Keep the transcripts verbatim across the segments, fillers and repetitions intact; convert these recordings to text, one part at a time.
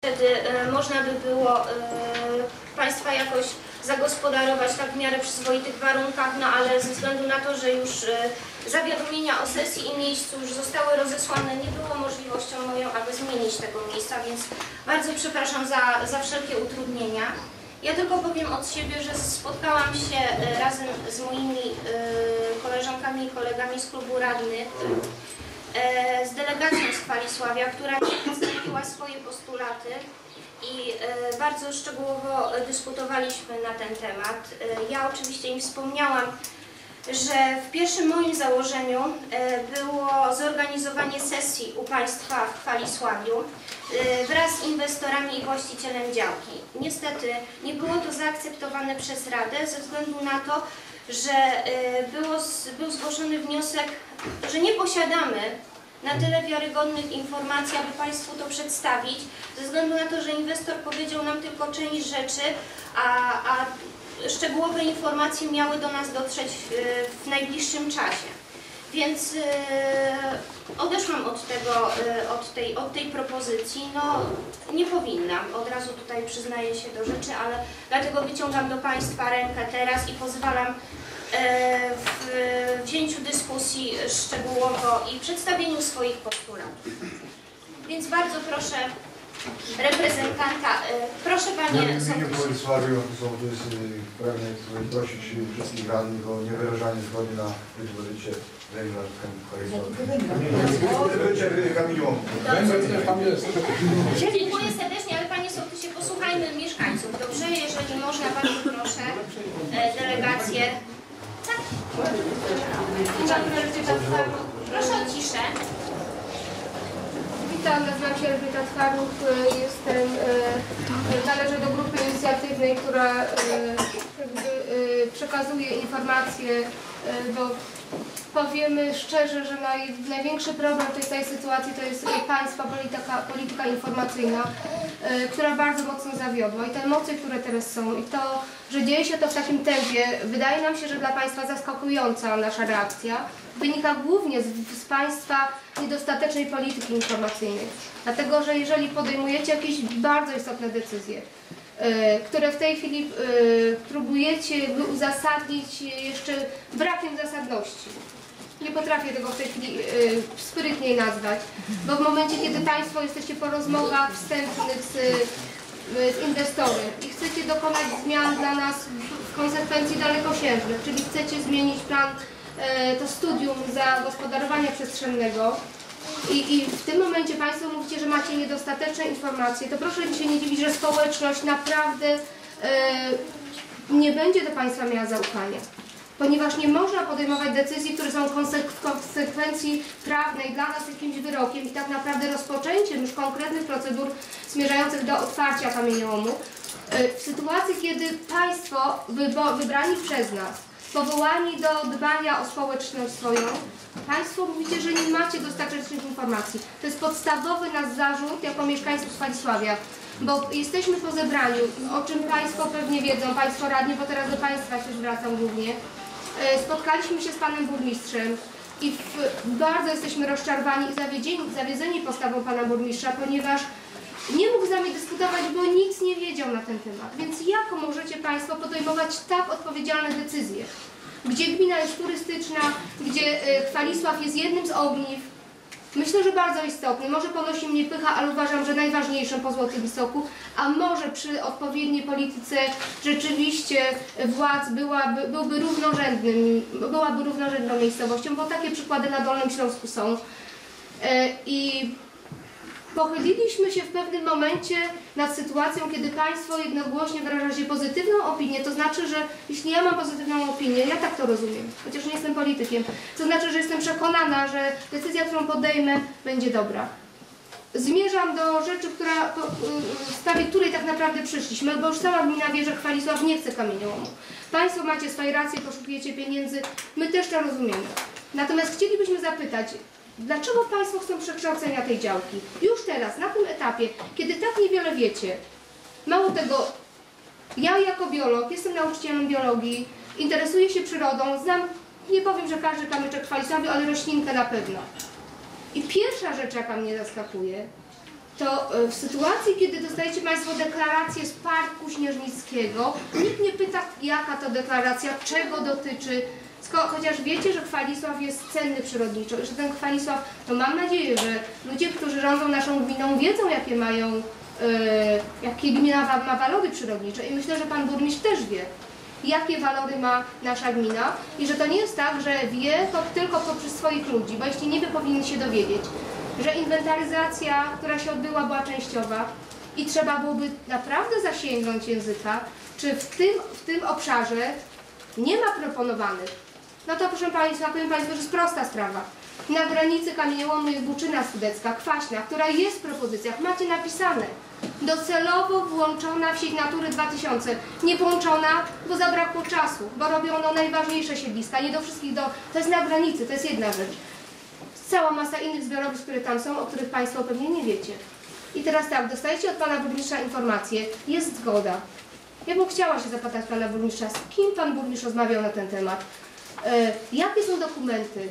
Wtedy y, można by było y, Państwa jakoś zagospodarować tak w miarę przyzwoitych warunkach, no ale ze względu na to, że już y, zawiadomienia o sesji i miejscu już zostały rozesłane, nie było możliwością moją, aby zmienić tego miejsca, więc bardzo przepraszam za, za wszelkie utrudnienia. Ja tylko powiem od siebie, że spotkałam się y, razem z moimi y, koleżankami i kolegami z klubu radnych, y, z delegacją z Chwalisławia, która przedstawiła swoje postulaty i y, bardzo szczegółowo dyskutowaliśmy na ten temat. Y, ja oczywiście im wspomniałam, że w pierwszym moim założeniu y, było zorganizowanie sesji u Państwa w Chwalisławiu y, wraz z inwestorami i właścicielem działki. Niestety nie było to zaakceptowane przez Radę ze względu na to, że y, było z, był zgłoszony wniosek, że nie posiadamy na tyle wiarygodnych informacji, aby Państwu to przedstawić, ze względu na to, że inwestor powiedział nam tylko część rzeczy, a, a szczegółowe informacje miały do nas dotrzeć w, w najbliższym czasie. Więc yy, odeszłam od tego, yy, od, tej, od tej propozycji. No, nie powinnam, od razu tutaj przyznaję się do rzeczy, ale dlatego wyciągam do Państwa rękę teraz i pozwalam yy, w wzięciu dyskusji szczegółowo i przedstawieniu swoich postulatów. Więc bardzo proszę reprezentanta. Proszę Panie Ja w imieniu Sołtys. Władysławiu Sołtys pragnę prosić wszystkich radnych o niewyrażanie zgody na wydobycie węgla w Kamieniu. Dziękuję serdecznie, ale Panie Sołtysie, posłuchajmy mieszkańców. Dobrze, jeżeli można, bardzo proszę delegację. Tak. Proszę o ciszę. Witam, nazywam się Elżbieta Twaruch, jestem, należę do grupy inicjatywnej, która jakby przekazuje informacje, bo powiemy szczerze, że naj, największy problem w tej, tej sytuacji to jest państwa polityka, polityka informacyjna, która bardzo mocno zawiodła i te emocje, które teraz są i to, że dzieje się to w takim tempie, wydaje nam się, że dla Państwa zaskakująca nasza reakcja, wynika głównie z, z Państwa niedostatecznej polityki informacyjnej. Dlatego, że jeżeli podejmujecie jakieś bardzo istotne decyzje, yy, które w tej chwili yy, próbujecie uzasadnić jeszcze brakiem zasadności. Nie potrafię tego w tej chwili yy, sprytniej nazwać, bo w momencie, kiedy Państwo jesteście po rozmowach wstępnych z, yy, z inwestorem i chcecie dokonać zmian dla nas w konsekwencji dalekosiężnych, czyli chcecie zmienić plan, to studium zagospodarowania przestrzennego I, i w tym momencie Państwo mówicie, że macie niedostateczne informacje, to proszę mi się nie dziwić, że społeczność naprawdę e, nie będzie do Państwa miała zaufania, ponieważ nie można podejmować decyzji, które są w konsekwencji prawnej dla nas jakimś wyrokiem i tak naprawdę rozpoczęciem już konkretnych procedur zmierzających do otwarcia kamieniołomu e, w sytuacji, kiedy Państwo wybrani przez nas, powołani do dbania o społeczność swoją, Państwo mówicie, że nie macie dostatecznych informacji. To jest podstawowy nasz zarzut jako mieszkańców Chwalisławia, bo jesteśmy po zebraniu, o czym Państwo pewnie wiedzą, Państwo radni, bo teraz do Państwa się zwracam głównie. Spotkaliśmy się z Panem Burmistrzem i w, bardzo jesteśmy rozczarowani i zawiedzeni, zawiedzeni postawą Pana Burmistrza, ponieważ nie mógł z nami dyskutować, bo nic nie wiedział na ten temat. Więc jak możecie Państwo podejmować tak odpowiedzialne decyzje, gdzie gmina jest turystyczna, gdzie Chwalisław jest jednym z ogniw, myślę, że bardzo istotny, może ponosi mnie pycha, ale uważam, że najważniejszym po Złotym Istoku, a może przy odpowiedniej polityce rzeczywiście władz byłaby, byłby równorzędnym, byłaby równorzędną miejscowością, bo takie przykłady na Dolnym Śląsku są. I pochyliliśmy się w pewnym momencie nad sytuacją, kiedy Państwo jednogłośnie wyrażacie pozytywną opinię, to znaczy, że jeśli ja mam pozytywną opinię, ja tak to rozumiem, chociaż nie jestem politykiem, to znaczy, że jestem przekonana, że decyzja, którą podejmę, będzie dobra. Zmierzam do rzeczy, która, w sprawie której tak naprawdę przyszliśmy, bo już cała gmina wie, że Chwalisław nie chce kamieniołomu. Państwo macie swoje racje, poszukujecie pieniędzy, my też to rozumiemy. Natomiast chcielibyśmy zapytać, dlaczego Państwo chcą przekształcenia tej działki? Już teraz, na tym etapie, kiedy tak niewiele wiecie. Mało tego, ja jako biolog, jestem nauczycielem biologii, interesuję się przyrodą, znam, nie powiem, że każdy kamyczek w Chwalisławiu, ale roślinkę na pewno. I pierwsza rzecz, jaka mnie zaskakuje, to e, w sytuacji, kiedy dostajecie Państwo deklarację z Parku Śnieżnickiego, nikt nie pyta, jaka to deklaracja, czego dotyczy, Sko- chociaż wiecie, że Chwalisław jest cenny przyrodniczo i że ten Chwalisław, to mam nadzieję, że ludzie, którzy rządzą naszą gminą, wiedzą, jakie mają, e, jakie gmina ma, ma walory przyrodnicze i myślę, że Pan Burmistrz też wie, jakie walory ma nasza gmina i że to nie jest tak, że wie to tylko poprzez swoich ludzi, bo jeśli nie wie, powinien się dowiedzieć, że inwentaryzacja, która się odbyła, była częściowa i trzeba byłoby naprawdę zasięgnąć języka, czy w tym, w tym obszarze nie ma proponowanych. No to proszę Państwa, powiem Państwu, że jest prosta sprawa. Na granicy kamieniołomu jest Buczyna Sudecka, Kwaśna, która jest w propozycjach, macie napisane. Docelowo włączona w sieć Natury dwa tysiące. Nie włączona, bo zabrakło czasu, bo robiono najważniejsze siedliska, nie do wszystkich do... To jest na granicy, to jest jedna rzecz. Cała masa innych zbiorowisk, które tam są, o których Państwo pewnie nie wiecie. I teraz tak, dostajecie od Pana Burmistrza informację, jest zgoda. Ja bym chciała się zapytać Pana Burmistrza, z kim Pan Burmistrz rozmawiał na ten temat? E, jakie są dokumenty?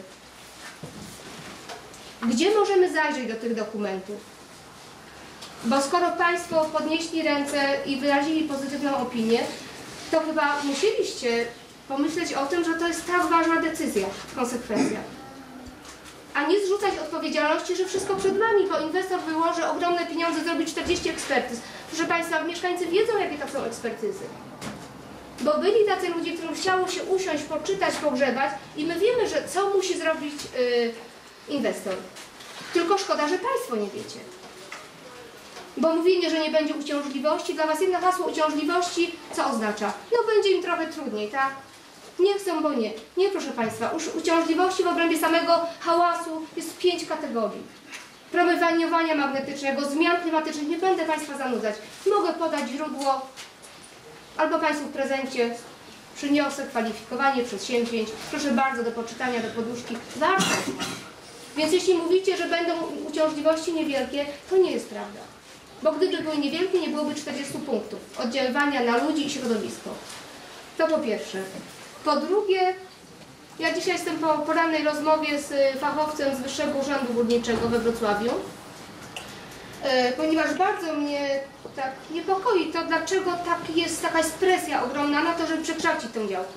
Gdzie możemy zajrzeć do tych dokumentów? Bo skoro Państwo podnieśli ręce i wyrazili pozytywną opinię, to chyba musieliście pomyśleć o tym, że to jest tak ważna decyzja w konsekwencjach. A nie zrzucać odpowiedzialności, że wszystko przed Wami, bo inwestor wyłoży ogromne pieniądze, zrobi czterdzieści ekspertyz. Proszę Państwa, mieszkańcy wiedzą, jakie to są ekspertyzy. Bo byli tacy ludzie, którym chciało się usiąść, poczytać, pogrzebać i my wiemy, że co musi zrobić yy, inwestor. Tylko szkoda, że Państwo nie wiecie. Bo mówienie, że nie będzie uciążliwości, dla Was jedno hasło uciążliwości, co oznacza? No będzie im trochę trudniej, tak? Nie chcą, bo nie. Nie, proszę Państwa, już uciążliwości w obrębie samego hałasu jest pięć kategorii. Promieniowania magnetycznego, zmian klimatycznych, nie będę Państwa zanudzać. Mogę podać źródło, albo Państwu w prezencie przyniosę kwalifikowanie przedsięwzięć. Proszę bardzo, do poczytania, do poduszki. Warto. Więc jeśli mówicie, że będą uciążliwości niewielkie, to nie jest prawda. Bo gdyby były niewielkie, nie byłoby czterdziestu punktów oddziaływania na ludzi i środowisko. To po pierwsze. Po drugie, ja dzisiaj jestem po porannej rozmowie z fachowcem z Wyższego Urzędu Górniczego we Wrocławiu, e, ponieważ bardzo mnie tak niepokoi to, dlaczego tak jest, taka jest presja ogromna na to, żeby przekształcić tę działkę.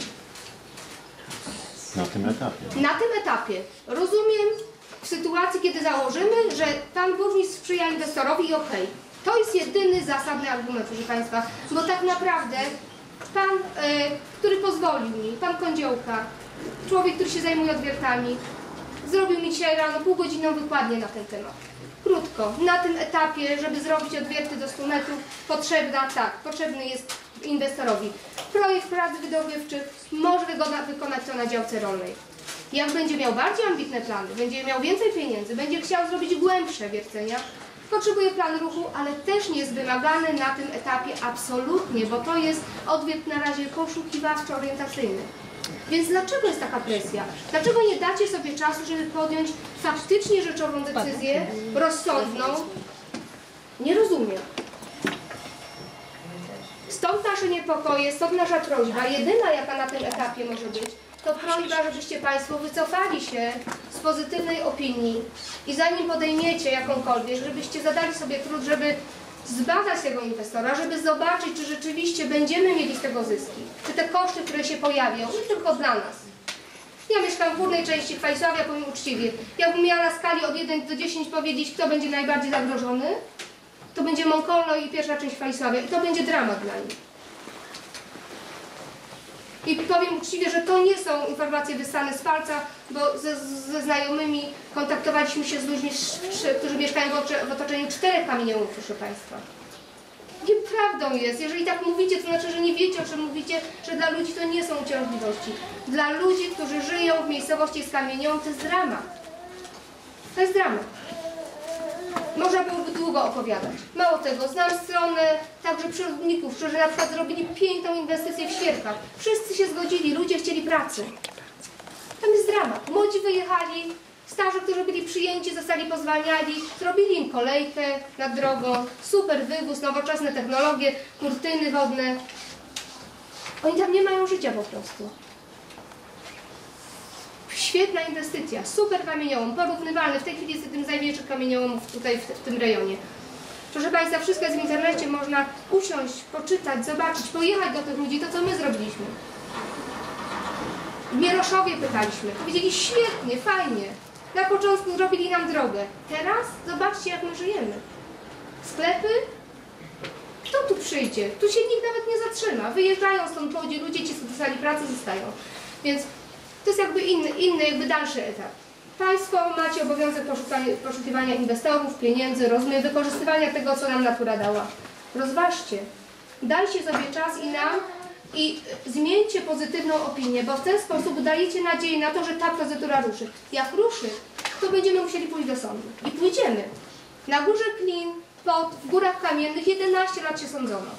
Na tym etapie. Na tym etapie rozumiem w sytuacji, kiedy założymy, że Pan Burmistrz sprzyja inwestorowi i okej. To jest jedyny zasadny argument, proszę Państwa, bo tak naprawdę Pan, e, który pozwolił mi, Pan Kądziołka, człowiek, który się zajmuje odwiertami, zrobił mi dzisiaj rano półgodzinną wykładnię na ten temat. Krótko, na tym etapie, żeby zrobić odwierty do stu metrów, potrzebna, tak, potrzebny jest inwestorowi projekt prac wydobywczych, może wygona, wykonać to na działce rolnej. Jak będzie miał bardziej ambitne plany, będzie miał więcej pieniędzy, będzie chciał zrobić głębsze wiercenia, potrzebuje plan ruchu, ale też nie jest wymagany na tym etapie absolutnie, bo to jest odwiert na razie poszukiwawczo-orientacyjny. Więc dlaczego jest taka presja? Dlaczego nie dacie sobie czasu, żeby podjąć faktycznie rzeczową decyzję, rozsądną? Nie rozumiem. Stąd nasze niepokoje, stąd nasza prośba, jedyna jaka na tym etapie może być, to prośba, żebyście Państwo wycofali się z pozytywnej opinii i zanim podejmiecie jakąkolwiek, żebyście zadali sobie trud, żeby zbadać tego inwestora, żeby zobaczyć, czy rzeczywiście będziemy mieli z tego zyski, czy te koszty, które się pojawią, nie tylko dla nas. Ja mieszkam w górnej części Chwalisławia, powiem uczciwie. Jakbym miała na skali od jeden do dziesięciu powiedzieć, kto będzie najbardziej zagrożony, to będzie Mąkolno i pierwsza część Chwalisławia i to będzie dramat dla nich. I powiem uczciwie, że to nie są informacje wysane z palca, bo ze, ze znajomymi kontaktowaliśmy się z ludźmi, którzy mieszkają w otoczeniu czterech kamieniołomów, proszę Państwa. Nieprawdą jest. Jeżeli tak mówicie, to znaczy, że nie wiecie, o czym mówicie, że dla ludzi to nie są uciążliwości. Dla ludzi, którzy żyją w miejscowości z kamieniołom, to jest dramat. To jest dramat. Można byłoby długo opowiadać. Mało tego, znam stronę także przyrodników, którzy na przykład zrobili piękną inwestycję w Świerkach. Wszyscy się zgodzili, ludzie chcieli pracy. Tam jest dramat. Młodzi wyjechali, starzy, którzy byli przyjęci, zostali pozwalniani, zrobili im kolejkę nad drogą, super wywóz, nowoczesne technologie, kurtyny wodne. Oni tam nie mają życia po prostu. Świetna inwestycja, super kamieniołom, porównywalny, w tej chwili jest jednym z największych kamieniołomów tutaj w, w tym rejonie. Proszę Państwa, wszystko jest w internecie, można usiąść, poczytać, zobaczyć, pojechać do tych ludzi, to co my zrobiliśmy. W Mieroszowie pytaliśmy, powiedzieli świetnie, fajnie. Na początku zrobili nam drogę. Teraz zobaczcie, jak my żyjemy. Sklepy? Kto tu przyjdzie? Tu się nikt nawet nie zatrzyma. Wyjeżdżają stąd młodzi ludzie, ci, co dostali pracę, zostają. Więc to jest jakby inny, inny jakby dalszy etap. Państwo macie obowiązek poszukiwania inwestorów, pieniędzy, rozumiem, wykorzystywania tego, co nam natura dała. Rozważcie. Dajcie sobie czas i nam i zmieńcie pozytywną opinię, bo w ten sposób dajecie nadzieję na to, że ta procedura ruszy. Jak ruszy, to będziemy musieli pójść do sądu. I pójdziemy. Na Górze Klin, pod, w Górach Kamiennych jedenaście lat się sądzono.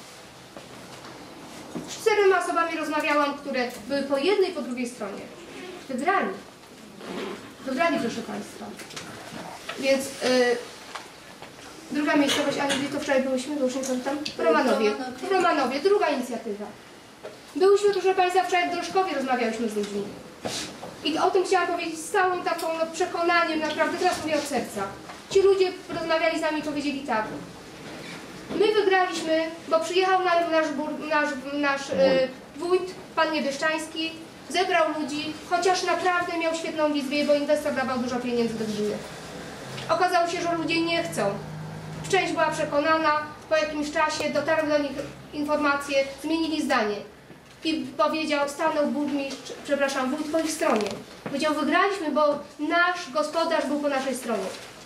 Z czterema osobami rozmawiałam, które były po jednej i po drugiej stronie. Wygrali. Wygrali, proszę Państwa. Więc yy, druga miejscowość, a gdzie to wczoraj byłyśmy, bo już nie pamiętam? W Romanowie. W Romanowie, druga inicjatywa. Byłyśmy, proszę Państwa, wczoraj w Drożkowie rozmawiałyśmy z ludźmi. I o tym chciałam powiedzieć z całym taką no, przekonaniem, naprawdę teraz mówię od serca. Ci ludzie rozmawiali z nami i powiedzieli tak. My wygraliśmy, bo przyjechał nam nasz, nasz, nasz yy, wójt, pan Niebieszczański, zebrał ludzi, chociaż naprawdę miał świetną wizję, bo inwestor dawał dużo pieniędzy do gminy. Okazało się, że ludzie nie chcą. Część była przekonana, po jakimś czasie dotarły do nich informacje, zmienili zdanie. I powiedział, stanął burmistrz, przepraszam, wójt po ich stronie. Powiedział, wygraliśmy, bo nasz gospodarz był po naszej stronie.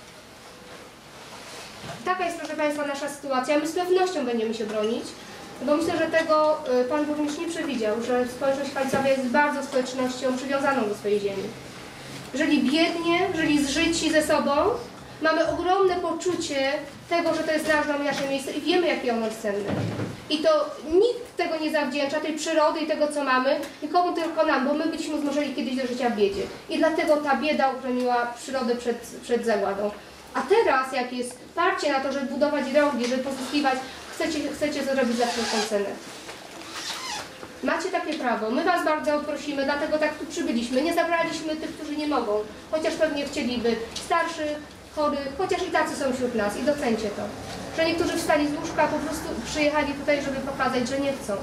Taka jest, proszę Państwa, nasza sytuacja. My z pewnością będziemy się bronić, bo myślę, że tego pan burmistrz nie przewidział, że społeczność Hajcowa jest bardzo społecznością przywiązaną do swojej ziemi. Jeżeli biednie, jeżeli zżyci ze sobą, mamy ogromne poczucie tego, że to jest nasze, nasze miejsce i wiemy, jakie ono jest cenne. I to nikt tego nie zawdzięcza, tej przyrody i tego, co mamy, nikomu tylko nam, bo my byliśmy zmuszeni kiedyś do życia w biedzie. I dlatego ta bieda uchroniła przyrodę przed, przed zagładą. A teraz, jak jest parcie na to, żeby budować drogi, żeby pozyskiwać, chcecie, chcecie to zrobić za wszelką cenę. Macie takie prawo. My Was bardzo prosimy, dlatego tak tu przybyliśmy. Nie zabraliśmy tych, którzy nie mogą, chociaż pewnie chcieliby. Starszy, chory, chociaż i tacy są wśród nas i docencie to. Że niektórzy wstali z łóżka, po prostu przyjechali tutaj, żeby pokazać, że nie chcą.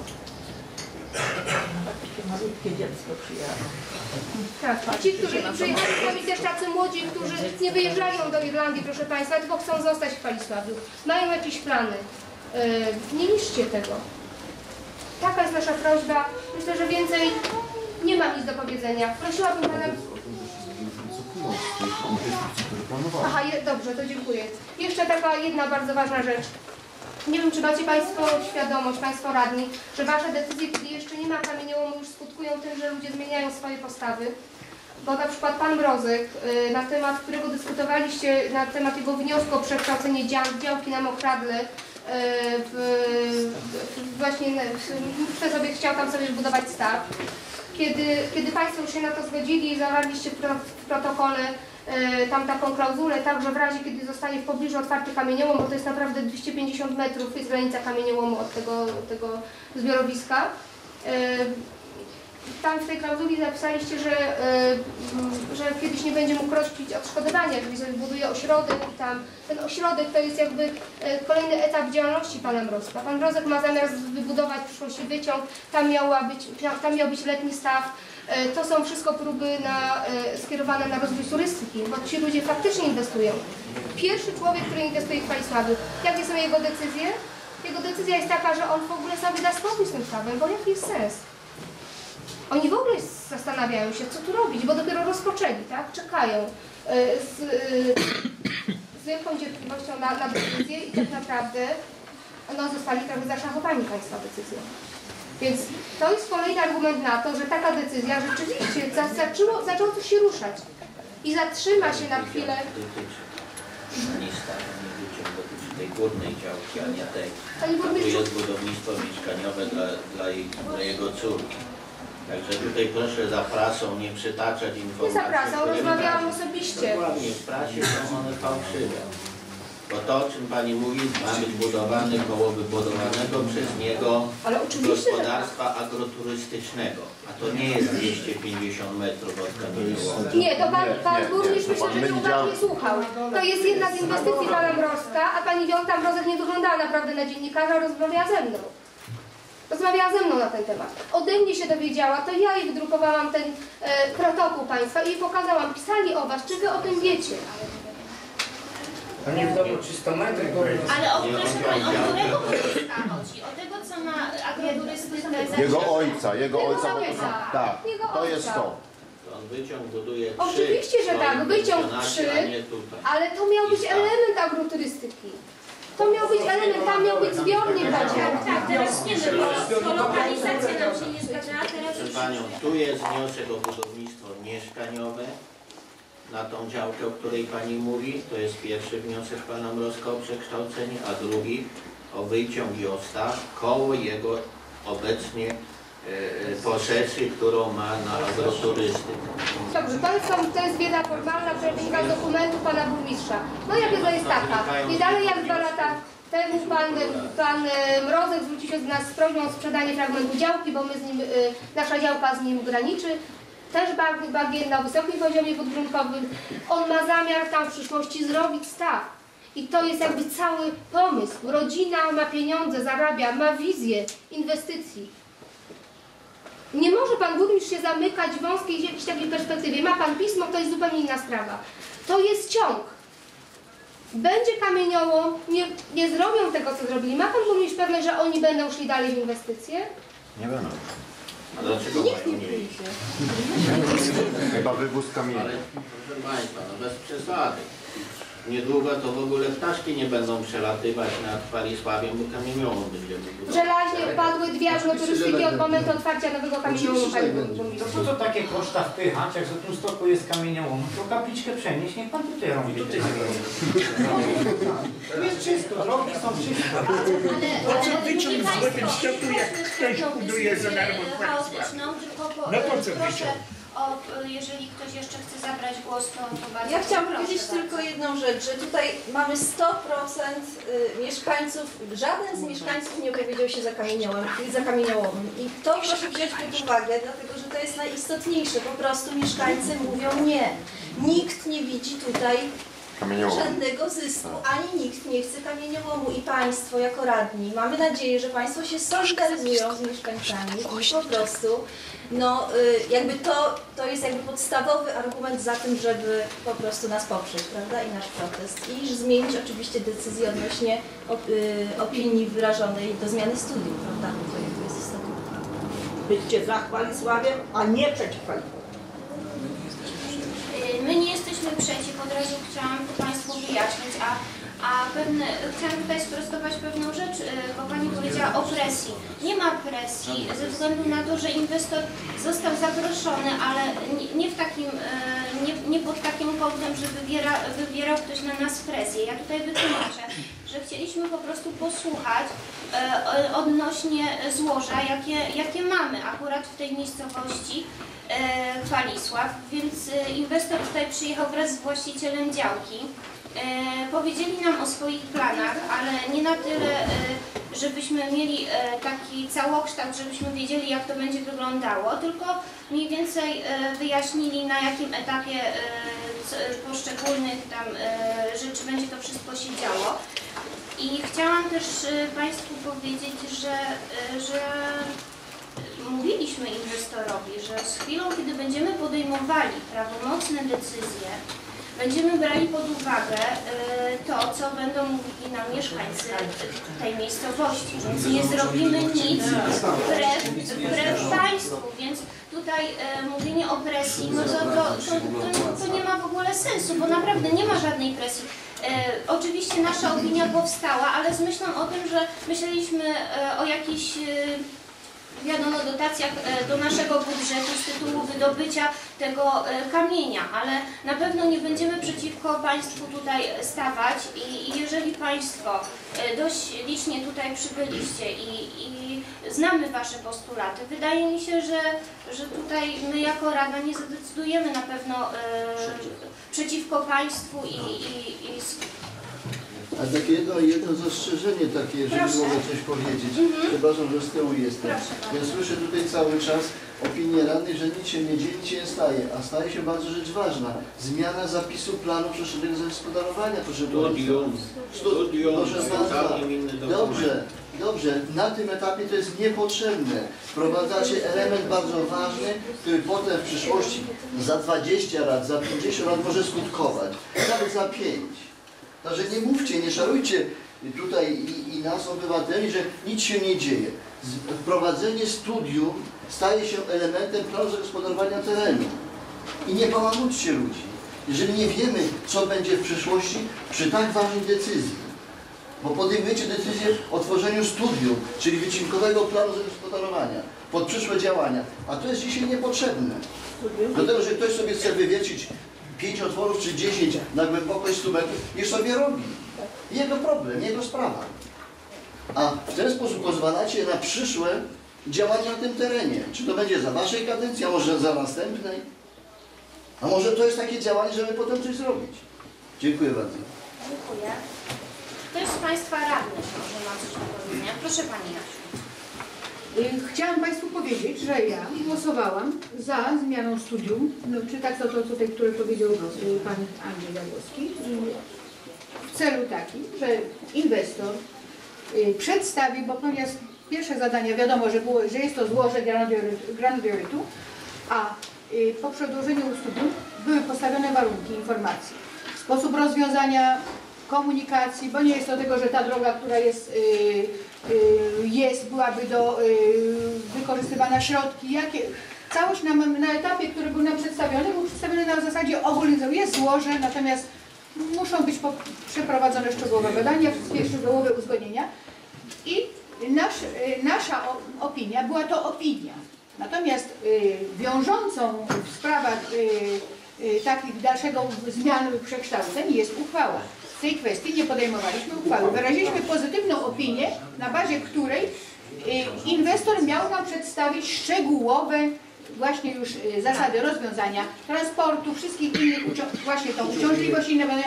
Takie malutkie dziecko przyjechało. Tak, ci, którzy przyjechali z nami też tacy młodzi, którzy nie wyjeżdżają do Irlandii, proszę Państwa, tylko chcą zostać w Kalisławiu. Mają jakieś plany. Yy, nie niszczcie tego. Taka jest nasza prośba. Myślę, że więcej nie mam nic do powiedzenia. Prosiłabym Pana... Aha, je, dobrze, to dziękuję. Jeszcze taka jedna bardzo ważna rzecz. Nie wiem, czy macie Państwo świadomość, Państwo radni, że Wasze decyzje, kiedy jeszcze nie ma kamieniołomu, już skutkują tym, że ludzie zmieniają swoje postawy. Bo na przykład Pan Mrozek, yy, na temat którego dyskutowaliście, na temat jego wniosku o przekształcenie dział, działki na Mokradle, yy, w, w, właśnie w, sobie chciał tam sobie budować staw. Kiedy, kiedy Państwo już się na to zgodzili i zawarliście w, pro, w protokole e, tam taką klauzulę, tak, że w razie kiedy zostanie w pobliżu otwarty kamieniołom, bo to jest naprawdę dwieście pięćdziesiąt metrów, jest granica kamieniołomu od tego, tego zbiorowiska. E, tam w tej klauzuli zapisaliście, że, e, że kiedyś nie będzie mógł rościć odszkodowania, jeżeli sobie buduje ośrodek i tam ten ośrodek to jest jakby e, kolejny etap działalności Pana Mrozka. Pan Mrozek ma zamiar wybudować w przyszłości wyciąg, tam, miała być, tam miał być letni staw. E, to są wszystko próby na, e, skierowane na rozwój turystyki, bo ci ludzie faktycznie inwestują. Pierwszy człowiek, który inwestuje w Kalisławiu, jakie są jego decyzje? Jego decyzja jest taka, że on w ogóle sobie da spokój z tym stawem, bo jaki jest sens? Oni w ogóle zastanawiają się, co tu robić, bo dopiero rozpoczęli, tak? Czekają z, z wielką cierpliwością na, na decyzję i tak naprawdę no, zostali trochę zaszachowani Państwa decyzją. Więc to jest kolejny argument na to, że taka decyzja rzeczywiście zaczęło, zaczęło coś się ruszać i zatrzyma się na chwilę. Dotyczy tej górnej działki, a nie tej. Tu jest budownictwo mieszkaniowe dla, dla, jej, dla jego córki. Także tutaj proszę za prasą nie przytaczać informacji. Nie za prasą, rozmawiałam osobiście. Dokładnie, w prasie są one fałszywe. Bo to, o czym Pani mówi, ma być budowany koło wybudowanego przez niego Ale oczywiście, że tak. gospodarstwa agroturystycznego. A to nie jest dwieście pięćdziesiąt metrów od kamieniołomu. Nie, to pan, pan burmistrz myślę, że mnie uważnie słuchał. To jest jedna z inwestycji pana Mrozka, a pani Wiolta Mrozek nie wyglądała naprawdę na dziennikarza, rozmawiała ze mną. Rozmawiała ze mną na ten temat. Ode mnie się dowiedziała, to ja jej wydrukowałam ten e, protokół państwa i jej pokazałam. Pisali o was, czy wy o tym wiecie? A nie wiadomo, czy sto metrów to jest. Ale o, proszę pani, o którego turysta chodzi? O tego, co ma agroturystykę? Jego ojca, jego Jego ojca. ojca. Tak, Jego to jest ojca. to. To on wyciąg buduje trzy. Oczywiście, że tak, wyciąg trzy, a nie tutaj. ale to miał być element agroturystyki. To miał być element, tam miał być zbiornik dla działek. Tak, teraz nie, bo to lokalizacja nam się nie zgadzała, teraz Proszę już... Panią, tu jest wniosek o budownictwo mieszkaniowe na tą działkę, o której Pani mówi. To jest pierwszy wniosek Pana Mrozka o przekształcenie, a drugi o wyciąg i o staw koło jego obecnie e, posesji, którą ma na agroturystykę. Dobrze, to jest, to jest wiedza formalna, która wynika z dokumentu pana burmistrza. No jak wiedza jest taka, nie dalej jak dwa lata temu pan, pan e, Mrozek zwrócił się do nas z prośbą o sprzedanie fragmentu działki, bo my z nim, e, nasza działka z nim graniczy. Też bagien, bagien na wysokim poziomie podgruntowym. On ma zamiar tam w przyszłości zrobić staw. I to jest jakby cały pomysł. Rodzina ma pieniądze, zarabia, ma wizję inwestycji. Nie może pan burmistrz się zamykać w wąskiej jakiejś takiej perspektywie. Ma pan pismo, to jest zupełnie inna sprawa. To jest ciąg. Będzie kamieniołom, nie, nie zrobią tego, co zrobili. Ma pan burmistrz pewność, że oni będą szli dalej w inwestycje? Nie będą. A dlaczego mają nie iść? Chyba wywóz kamieni. Ale proszę Państwa, no bez przesady. Niedługo to w ogóle ptaszki nie będą przelatywać nad Chwalisławiem, bo kamieniołom będzie budować. Żelaźnie wpadły dwie agroturystyki od momentu otwarcia nowego kamieniołomu, panie burmistrzu. To po co takie koszta wpychać, jak za tym stoku jest kamieniołom? To kapliczkę przenieść, niech pan tutaj robi. To jest czysto, drogi są czyste. Ale, Po co ale wyciąg mówi z państwo, łebem ścieku, że jak ktoś pewną buduje za dyskusję, darmo e, dwa chaotyczną, tylko po, No po co proszę, wyciąg? o, jeżeli ktoś jeszcze chce zabrać głos, to, to bardzo Ja chciałam proszę powiedzieć bardzo. tylko jedną rzecz, że tutaj mamy sto procent mieszkańców, żaden z mieszkańców nie opowiedział się za kamieniołem, za kamieniołomem. I to proszę wziąć pod uwagę, dlatego że to jest najistotniejsze. Po prostu mieszkańcy mówią nie. Nikt nie widzi tutaj żadnego zysku, ani nikt nie chce kamieniołomu i Państwo jako radni, mamy nadzieję, że Państwo się solidaryzują z mieszkańcami i po prostu, no jakby to, to jest jakby podstawowy argument za tym, żeby po prostu nas poprzeć, prawda, i nasz protest i zmienić oczywiście decyzję odnośnie op opinii wyrażonej do zmiany studium, prawda, to jakby jest istotne. Byście za Chwalisławiem, a nie przeciw Chwalisławiu. My nie jesteśmy przeciw, od razu chciałam to Państwu wyjaśnić, a, a pewne, chciałam tutaj sprostować pewną rzecz, bo Pani powiedziała o presji. Nie ma presji ze względu na to, że inwestor został zaproszony, ale nie, nie, w takim, nie, nie pod takim kątem, że wybiera, wywierał ktoś na nas presję. Ja tutaj wytłumaczę, że chcieliśmy po prostu posłuchać e, odnośnie złoża, jakie, jakie mamy akurat w tej miejscowości e, Chwalisław, więc e, inwestor tutaj przyjechał wraz z właścicielem działki. E, powiedzieli nam o swoich planach, ale nie na tyle, e, żebyśmy mieli e, taki całokształt, żebyśmy wiedzieli, jak to będzie wyglądało, tylko mniej więcej e, wyjaśnili, na jakim etapie e, c, poszczególnych tam e, rzeczy będzie to wszystko się działo. I chciałam też e, Państwu powiedzieć, że, e, że mówiliśmy inwestorowi, że z chwilą, kiedy będziemy podejmowali prawomocne decyzje, będziemy brali pod uwagę to, co będą mówili nam mieszkańcy tej miejscowości, więc nie zrobimy nic wbrew, wbrew Państwu, więc tutaj mówienie o presji, no to, to, to, to, to nie ma w ogóle sensu, bo naprawdę nie ma żadnej presji. Oczywiście nasza opinia powstała, ale z myślą o tym, że myśleliśmy o jakichś wiadomo, dotacjach do naszego budżetu z tytułu wydobycia tego kamienia, ale na pewno nie będziemy przeciwko Państwu tutaj stawać i jeżeli Państwo dość licznie tutaj przybyliście i, i znamy Wasze postulaty, wydaje mi się, że, że tutaj my jako Rada nie zadecydujemy na pewno e, przeciwko Państwu i, i, i A takie jedno, jedno zastrzeżenie takie, jeżeli Proszę. mogę coś powiedzieć. Mhm. Przepraszam, że z tyłu jestem. Proszę bardzo. Ja słyszę tutaj cały czas opinię radnych, że nic się nie dzieje, nic się nie staje. A staje się bardzo rzecz ważna. Zmiana zapisu planu przestrzennego zagospodarowania, proszę Studium, Stu- studium, Proszę to pana, całkiem inny dokument. Dobrze, dobrze. Na tym etapie to jest niepotrzebne. Wprowadzacie element bardzo ważny, który potem w przyszłości za dwadzieścia lat, za pięćdziesiąt lat może skutkować. Nawet za pięć. Także nie mówcie, nie szarujcie tutaj i, i nas, obywateli, że nic się nie dzieje. Z- Wprowadzenie studium staje się elementem planu zagospodarowania terenu. I nie bałamutcie ludzi. Jeżeli nie wiemy, co będzie w przyszłości przy tak ważnej decyzji, bo podejmujecie decyzję o tworzeniu studium, czyli wycinkowego planu zagospodarowania pod przyszłe działania, a to jest dzisiaj niepotrzebne. Dlatego, że ktoś sobie chce wywiercić pięć otworów czy dziesięć na głębokość stu metrów, niech sobie robi. Jego problem, jego sprawa. A w ten sposób pozwalacie na przyszłe działania na tym terenie. Czy to będzie za waszej kadencji, a może za następnej? A może to jest takie działanie, żeby potem coś zrobić. Dziękuję bardzo. Dziękuję. Ktoś z Państwa radnych może ma coś do powiedzenia. Proszę Pani Jasiu. Chciałam Państwu powiedzieć, że ja głosowałam za zmianą studium, no, czy tak to, to tutaj, które powiedział y, Pan Andrzej Jabłowski, y, w celu takim, że inwestor y, przedstawi, bo ponieważ pierwsze zadania wiadomo, że, było, że jest to złoże granodiorytu, a y, po przedłożeniu studium były postawione warunki informacji, sposób rozwiązania komunikacji, bo nie jest to tego, że ta droga, która jest, yy, yy, jest byłaby do yy, wykorzystywana środki, jakie. Całość na, na etapie, który był nam przedstawiony, był przedstawiony na zasadzie ogólnej, jest złoże, natomiast muszą być po, przeprowadzone szczegółowe badania, wszystkie szczegółowe uzgodnienia i nasz, yy, nasza o, opinia była to opinia. Natomiast yy, wiążącą w sprawach yy, yy, takich dalszego zmian przekształceń jest uchwała. W tej kwestii nie podejmowaliśmy uchwały. Wyraziliśmy pozytywną opinię, na bazie której inwestor miał nam przedstawić szczegółowe właśnie już zasady rozwiązania transportu, wszystkich innych, właśnie tą uciążliwość i inne badania.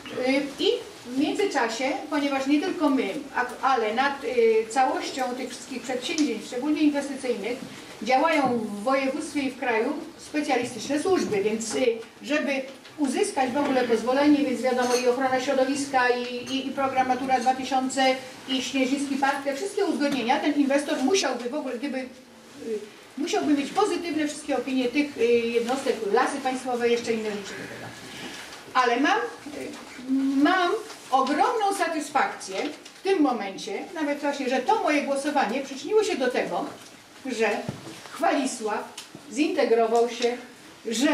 I w międzyczasie, ponieważ nie tylko my, ale nad całością tych wszystkich przedsięwzięć, szczególnie inwestycyjnych, działają w województwie i w kraju specjalistyczne służby, więc żeby uzyskać w ogóle pozwolenie, więc wiadomo i ochrona środowiska i, i, i program Natura dwa tysiące i Śnieżyński Park, te wszystkie uzgodnienia, ten inwestor musiałby w ogóle, gdyby y, musiałby mieć pozytywne wszystkie opinie tych y, jednostek, Lasy Państwowe, jeszcze inne rzeczy do tego. Ale mam, y, mam ogromną satysfakcję w tym momencie, nawet właśnie, że to moje głosowanie przyczyniło się do tego, że Chwalisław zintegrował się, że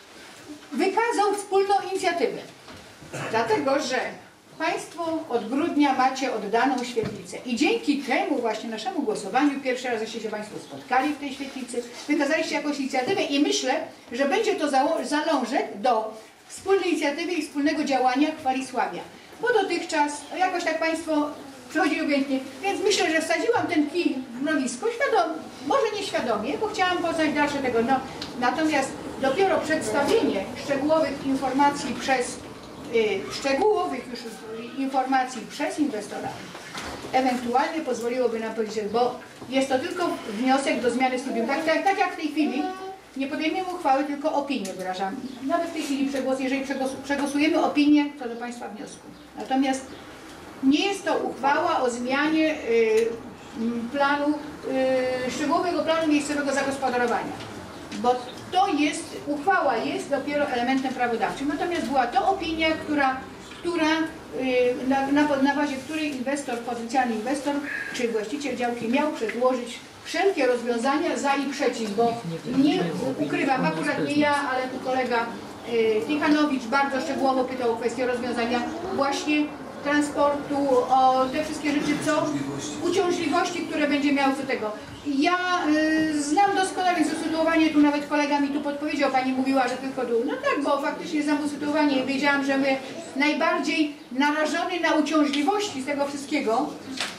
wykazał wspólną inicjatywę. Dlatego, że Państwo od grudnia macie oddaną świetlicę i dzięki temu właśnie naszemu głosowaniu pierwszy raz żeście się Państwo spotkali w tej świetlicy, wykazaliście jakąś inicjatywę i myślę, że będzie to zalążek do wspólnej inicjatywy i wspólnego działania Chwalisławia. Bo dotychczas no jakoś tak Państwo przychodzi obojętnie, więc myślę, że wsadziłam ten kij w mrowisko, świadom, może nieświadomie, bo chciałam poznać dalsze tego. No, natomiast dopiero przedstawienie szczegółowych informacji przez y, szczegółowych już informacji przez inwestora ewentualnie pozwoliłoby nam powiedzieć, bo jest to tylko wniosek do zmiany studium. Tak, tak, tak jak w tej chwili nie podejmiemy uchwały, tylko opinię wyrażam. Nawet w tej chwili przegłos, jeżeli przegłos, przegłosujemy opinię, to do Państwa wniosku. Natomiast nie jest to uchwała o zmianie y, planu, y, szczegółowego planu miejscowego zagospodarowania, bo to jest, uchwała jest dopiero elementem prawodawczym, natomiast była to opinia, która, która y, na, na, na bazie której inwestor, potencjalny inwestor czy właściciel działki miał przedłożyć wszelkie rozwiązania za i przeciw, bo nie ukrywam, akurat nie ja, ale tu kolega y, Tichanowicz bardzo szczegółowo pytał o kwestię rozwiązania właśnie transportu, o te wszystkie rzeczy, co uciążliwości, które będzie miał do tego. Ja y, znam doskonale usytuowanie, tu nawet kolega mi tu podpowiedział, pani mówiła, że tylko dół. No tak, bo faktycznie znam usytuowanie i wiedziałam, że my najbardziej narażony na uciążliwości z tego wszystkiego,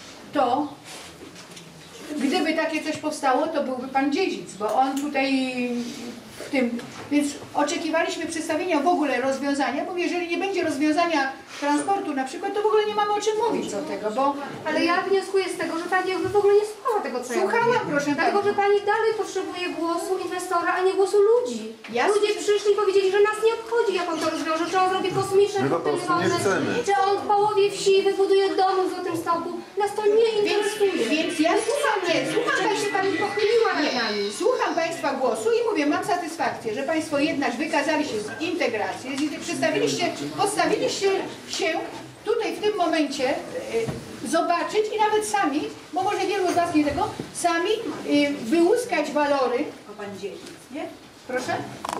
to gdyby takie coś powstało, to byłby pan Dziedzic, bo on tutaj w tym, więc oczekiwaliśmy przedstawienia w ogóle rozwiązania, bo jeżeli nie będzie rozwiązania transportu na przykład, to w ogóle nie mamy o czym mówić co tego, bo... Ale ja wnioskuję z tego, że Pani jakby w ogóle nie słuchała tego, co ja Słuchałam, mówię. proszę Dlatego, Pani. że Pani dalej potrzebuje głosu inwestora, a nie głosu ludzi. Ja Ludzie słyszę- przyszli i powiedzieli, że nas nie obchodzi, jak on to rozwiąże, czy on zrobi kosmiczne My po hotele prostu nie wolne, chcemy. czy on w połowie wsi wybuduje dom w Złotym Stoku. Nas to nie Więc, interesuje. więc ja słucham, nie, słucham Żeby się Pani pochyliła nad Nie, nami. słucham Państwa głosu i mówię, mam satysfakcję, że Państwo jednak wykazali się z integracji, z- przedstawiliście, postawiliście się tutaj w tym momencie e, zobaczyć i nawet sami, bo może wielu z Was nie tego, sami e, wyłuskać walory. A pan dziedzic, nie? Proszę?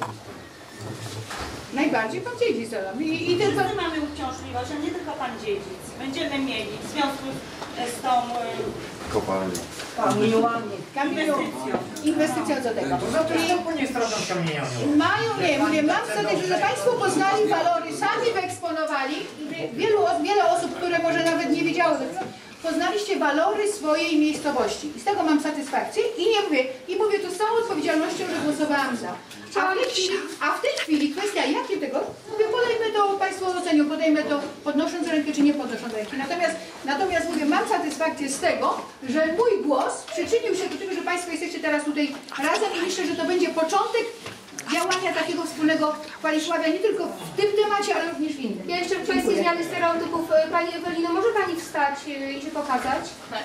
Najbardziej Pan dziedzic, Ola. I, i tylko... Wszyscy mamy uciążliwość, a nie tylko pan dziedzic. Będziemy mieli w związku z tą e, Kopalnie. Kamieniami. Kamieniu, inwestycją do tego. To nie stracą kamienia. Mają, nie, mówię, mam sobie, że Państwo poznali walory, sami wyeksponowali i wielu, wiele osób, które może nawet nie wiedziały, poznaliście walory swojej miejscowości. I z tego mam satysfakcję i nie mówię, i mówię to z całą odpowiedzialnością, że głosowałam za. A w tej chwili, a w tej chwili kwestia jakie tego, mówię, podejmę to, Państwo ocenią, podejmę to podnosząc rękę czy nie podnosząc ręki. Natomiast, natomiast mówię, mam satysfakcję z tego, że mój głos przyczynił się do tego, że Państwo jesteście teraz tutaj razem i myślę, że to będzie początek działania takiego wspólnego Walisławia nie tylko w tym temacie, ale również w innym. Ja jeszcze w kwestii Dziękuję. zmiany stereotypów, e, Pani Ewelino, może Pani wstać e, i się pokazać?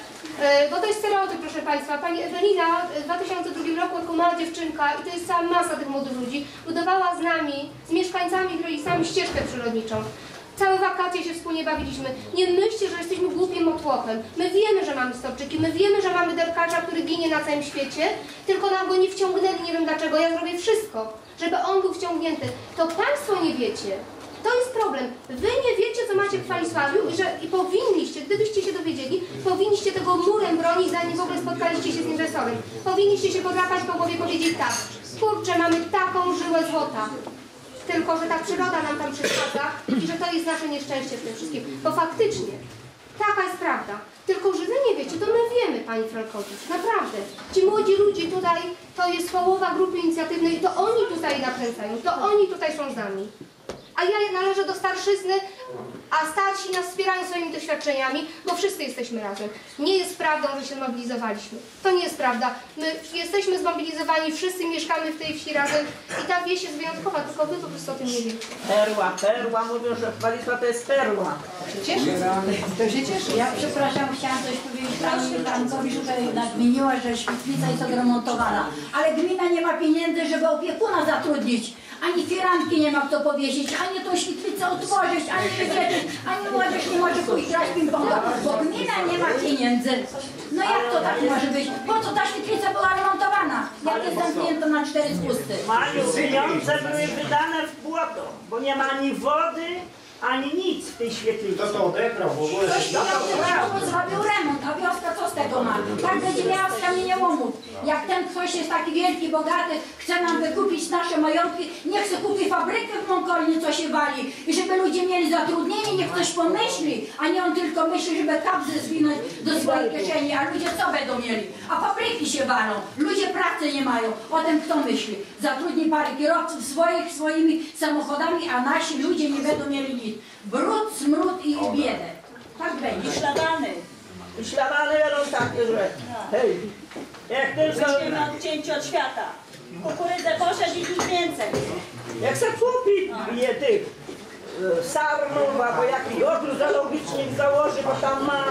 E, Bo to jest stereotyp, proszę Państwa. Pani Ewelina w dwa tysiące drugim roku jako mała dziewczynka, i to jest cała masa tych młodych ludzi, budowała z nami, z mieszkańcami, rodzicami ścieżkę przyrodniczą. Całe wakacje się wspólnie bawiliśmy. Nie myślcie, że jesteśmy głupim motłochem. My wiemy, że mamy storczyki, my wiemy, że mamy derkacza, który ginie na całym świecie, tylko nam go nie wciągnęli, nie wiem dlaczego. Ja zrobię wszystko, żeby on był wciągnięty. To Państwo nie wiecie. To jest problem. Wy nie wiecie, co macie w Walisławiu i, że, i powinniście, gdybyście się dowiedzieli, powinniście tego murem bronić, zanim w ogóle spotkaliście się z inwestorem. Powinniście się podrapać po głowie i powiedzieć tak, kurczę, mamy taką żyłę złota. Tylko, że ta przyroda nam tam przeszkadza i że to jest nasze nieszczęście w tym wszystkim. Bo faktycznie, taka jest prawda. Tylko, że wy nie wiecie, to my wiemy, Pani Frankowicz, naprawdę. Ci młodzi ludzie tutaj, to jest połowa grupy inicjatywnej, to oni tutaj nakręcają, to oni tutaj są z nami. A ja należę do starszyzny, a starsi nas wspierają swoimi doświadczeniami, bo wszyscy jesteśmy razem. Nie jest prawdą, że się zmobilizowaliśmy. To nie jest prawda. My jesteśmy zmobilizowani, wszyscy mieszkamy w tej wsi razem i ta wieś jest wyjątkowa, tylko wy po prostu o tym nie wiecie. Perła, perła, mówią, że Walisław to jest perła. Cieszę się. To się cieszę. Ja przepraszam, chciałam coś powiedzieć Pani Frankowi, że tutaj nadmieniła, że świetlica jest odremontowana. Ale gmina nie ma pieniędzy, żeby opiekuna zatrudnić. Ani firanki nie ma kto powiesić, ani tą świetlicę otworzyć, ani wywiecić, ani młodzież nie może pójść grać ping-ponga, bo gmina nie ma pieniędzy. No jak to tak może być? Po co ta świetlica była remontowana? Jak jest zamknięta na cztery spusty? Mają pieniądze były wydane w błoto, bo nie ma ani wody, ani nic w tej świetlicy. To to odebrał w ogóle. Ktoś miał zrobił remont, a wioska co z tego ma? Tak będzie miała z kamieniołomów. Jak ten ktoś jest taki wielki, bogaty, chce nam wykupić nasze majątki, niech sobie kupi fabrykę w Mąkolnie, co się wali. I żeby ludzie mieli zatrudnienie, niech ktoś pomyśli, a nie on tylko myśli, żeby kapsy zwinąć do swojej kieszeni, a ludzie co będą mieli? A fabryki się walą, ludzie pracy nie mają. O tym kto myśli? Zatrudni parę kierowców swoich, swoimi samochodami, a nasi ludzie nie będą mieli nic. Brud, smród i biedę. Tak będzie. i szladany. I śladane będą takie, że hej, jak tylko, Będziemy odcięci od świata. Kukurydzę poszedł i już więcej. jak se kupi je tych e, sarnów, albo jaki ogród zoologiczny założy, bo tam ma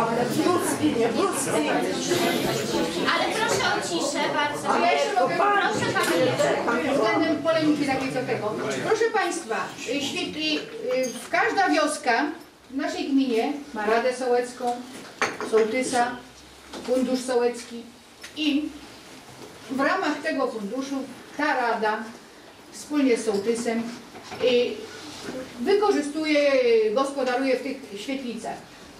ludzki, nie ludzki. Ale proszę o ciszę bardzo. A ja jeszcze mogę, Proszę Pani. względem polemiki takiej co tego. Proszę Państwa, y, świetli, y, w każda wioska w naszej gminie ma Radę Sołecką, Sołtysa, Fundusz Sołecki i w ramach tego funduszu ta Rada wspólnie z Sołtysem y, wykorzystuje, gospodaruje w tych świetlicach.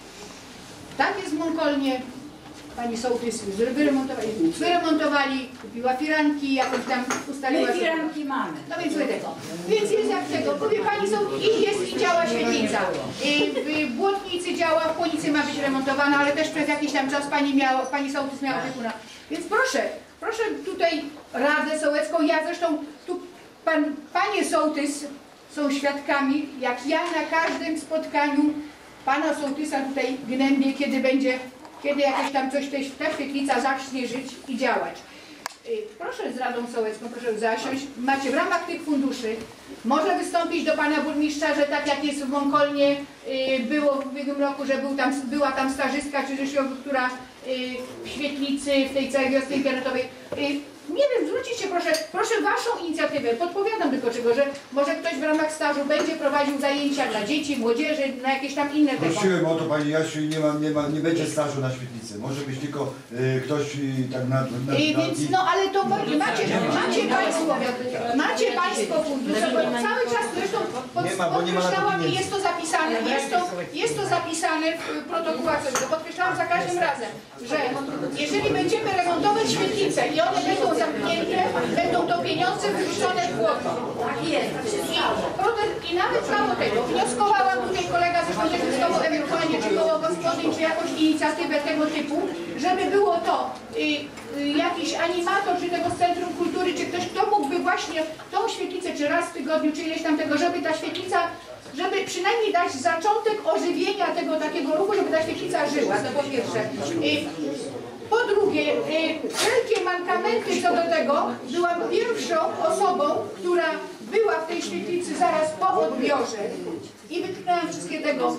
Tak jest w Mąkolnie. Pani sołtys wyremontowali, wyremontowali, kupiła firanki, jakoś tam ustaliła. My sobie- firanki mamy. No więc mówię tego. Więc jest jak tego. Powie Pani są i jest i działa świetlica. I w Błotnicy działa, w Płonicy ma być remontowana, ale też przez jakiś tam czas Pani miała, Pani sołtys miała opiekuna. Więc proszę, proszę tutaj Radę Sołecką, ja zresztą tu pan, panie sołtys są świadkami, jak ja na każdym spotkaniu pana sołtysa tutaj gnębię, kiedy będzie, kiedy jakoś tam coś, ta świetlica zacznie żyć i działać. Proszę z Radą Sołecką, proszę zasiąść. Macie w ramach tych funduszy, może wystąpić do pana burmistrza, że tak jak jest w Mąkolnie, było w ubiegłym roku, że był tam, była tam stażystka czy rzeczowa, która w świetlicy, w tej całej wiosce internetowej. Nie wiem, zwróćcie się proszę, proszę waszą inicjatywę, podpowiadam tylko czego, że może ktoś w ramach stażu będzie prowadził zajęcia dla dzieci, młodzieży, na jakieś tam inne tego. Prosiłem o to Pani Jasiu i nie, ma, nie, ma, nie będzie stażu na świetlicy. Może być tylko y, ktoś y, tak na... na, na I, więc no ale to macie, macie Państwo, macie Państwo fundusze, bo cały czas zresztą pod, Nie ma, bo nie ma na to podkreślałam i pieniędzy. jest to zapisane, jest to, jest to zapisane w protokołach, podkreślałam za każdym razem, że jeżeli będziemy remontować świetlice i one będą zamknięte, będą to pieniądze wyrzucone w błoto. Tak jest, tak się stało. I, I nawet mało tego, wnioskowałam tutaj kolega, zresztą też wnioskował ewentualnie czy koło gospodyń, czy jakąś inicjatywę tego typu, żeby było to y, y, jakiś animator, czy tego z Centrum Kultury, czy ktoś, kto mógłby właśnie tą świetlicę, czy raz w tygodniu, czy ileś tam tego, żeby ta świetlica, żeby przynajmniej dać zaczątek ożywienia tego takiego ruchu, żeby ta świetlica żyła, to po pierwsze. Y, Po drugie, wszelkie mankamenty co do tego, byłam pierwszą osobą, która była w tej świetlicy zaraz po odbiorze i wytknęłam wszystkie tego,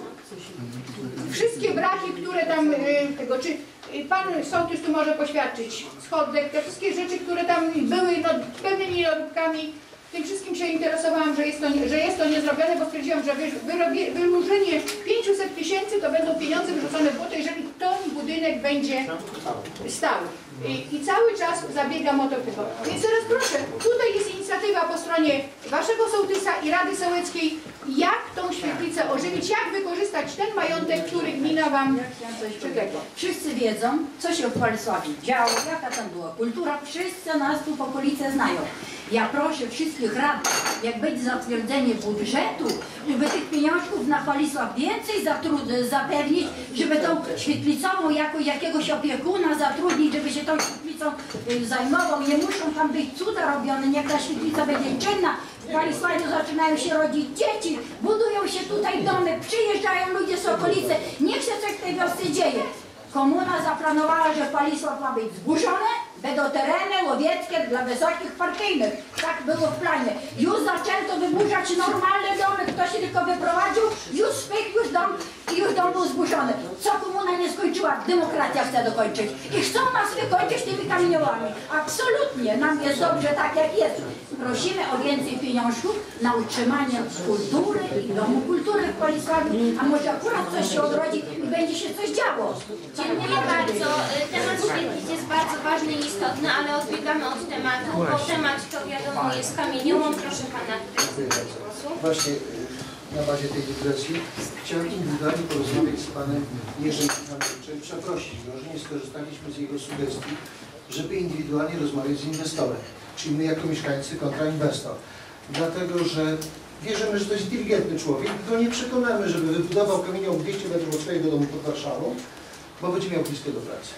wszystkie braki, które tam tego, czy pan sołtys tu może poświadczyć, schodek, te wszystkie rzeczy, które tam były no, pewnymi niedoróbkami. Tym wszystkim się interesowałam, że jest to, że jest to niezrobione, bo stwierdziłam, że wyrobię, wyłożenie pięćset tysięcy to będą pieniądze wyrzucone w błoto, jeżeli ten budynek będzie stał. I, I cały czas zabiegam o to tylko. Więc teraz proszę, tutaj jest inicjatywa po stronie waszego sołtysa i Rady Sołeckiej, jak tą świetlicę ożywić, jak wykorzystać ten majątek, który gmina wam przy tego. Wszyscy wiedzą, co się w Władysławiu działo, jaka tam była kultura. Wszyscy nas tu w okolicy znają. Ja proszę wszystkich radnych, jak będzie zatwierdzenie budżetu, żeby tych pieniążków na Władysław więcej zapewnić, żeby tą świetlicową jako jakiegoś opiekuna zatrudnić, żeby się tą świetlicą zajmował. Nie muszą tam być cuda robione, niech ta świetlica będzie czynna. W Władysławiu zaczynają się rodzić dzieci, budują się tutaj domy, przyjeżdżają ludzie z okolicy. Niech się coś w tej wiosce dzieje. Komuna zaplanowała, że Władysław ma być zburzone, będą tereny łowieckie dla wysokich partyjnych. Tak było w planie. Już zaczęto wyburzać normalne domy, kto się tylko wyprowadził, już spych, już dom i już dom był zburzony. Co komuna nie skończyła, demokracja chce dokończyć. I chcą nas wykończyć tymi kamieniołami. Absolutnie, nam jest dobrze tak jak jest. Prosimy o więcej pieniążków na utrzymanie kultury i domu kultury w Władysławiu, a może akurat coś się odrodzi i będzie się coś działo. Dziękuję bardzo. Temat świetlic jest bardzo ważny i istotny, ale odbiegamy od tematu, bo temat to wiadomo jest kamieniołom. Proszę pana tutaj zabrać głosu. Właśnie na bazie tej dygresji chciałem indywidualnie porozmawiać z panem Jerzym Michałowiciem, przeprosić go, że nie skorzystaliśmy z jego sugestii, żeby indywidualnie rozmawiać z inwestorem, czyli my jako mieszkańcy kontra inwestor. Dlatego, że wierzymy, że to jest inteligentny człowiek, go nie przekonamy, żeby wybudował kamieniołom dwieście metrów od swojego domu pod Warszawą, bo będzie miał blisko do pracy.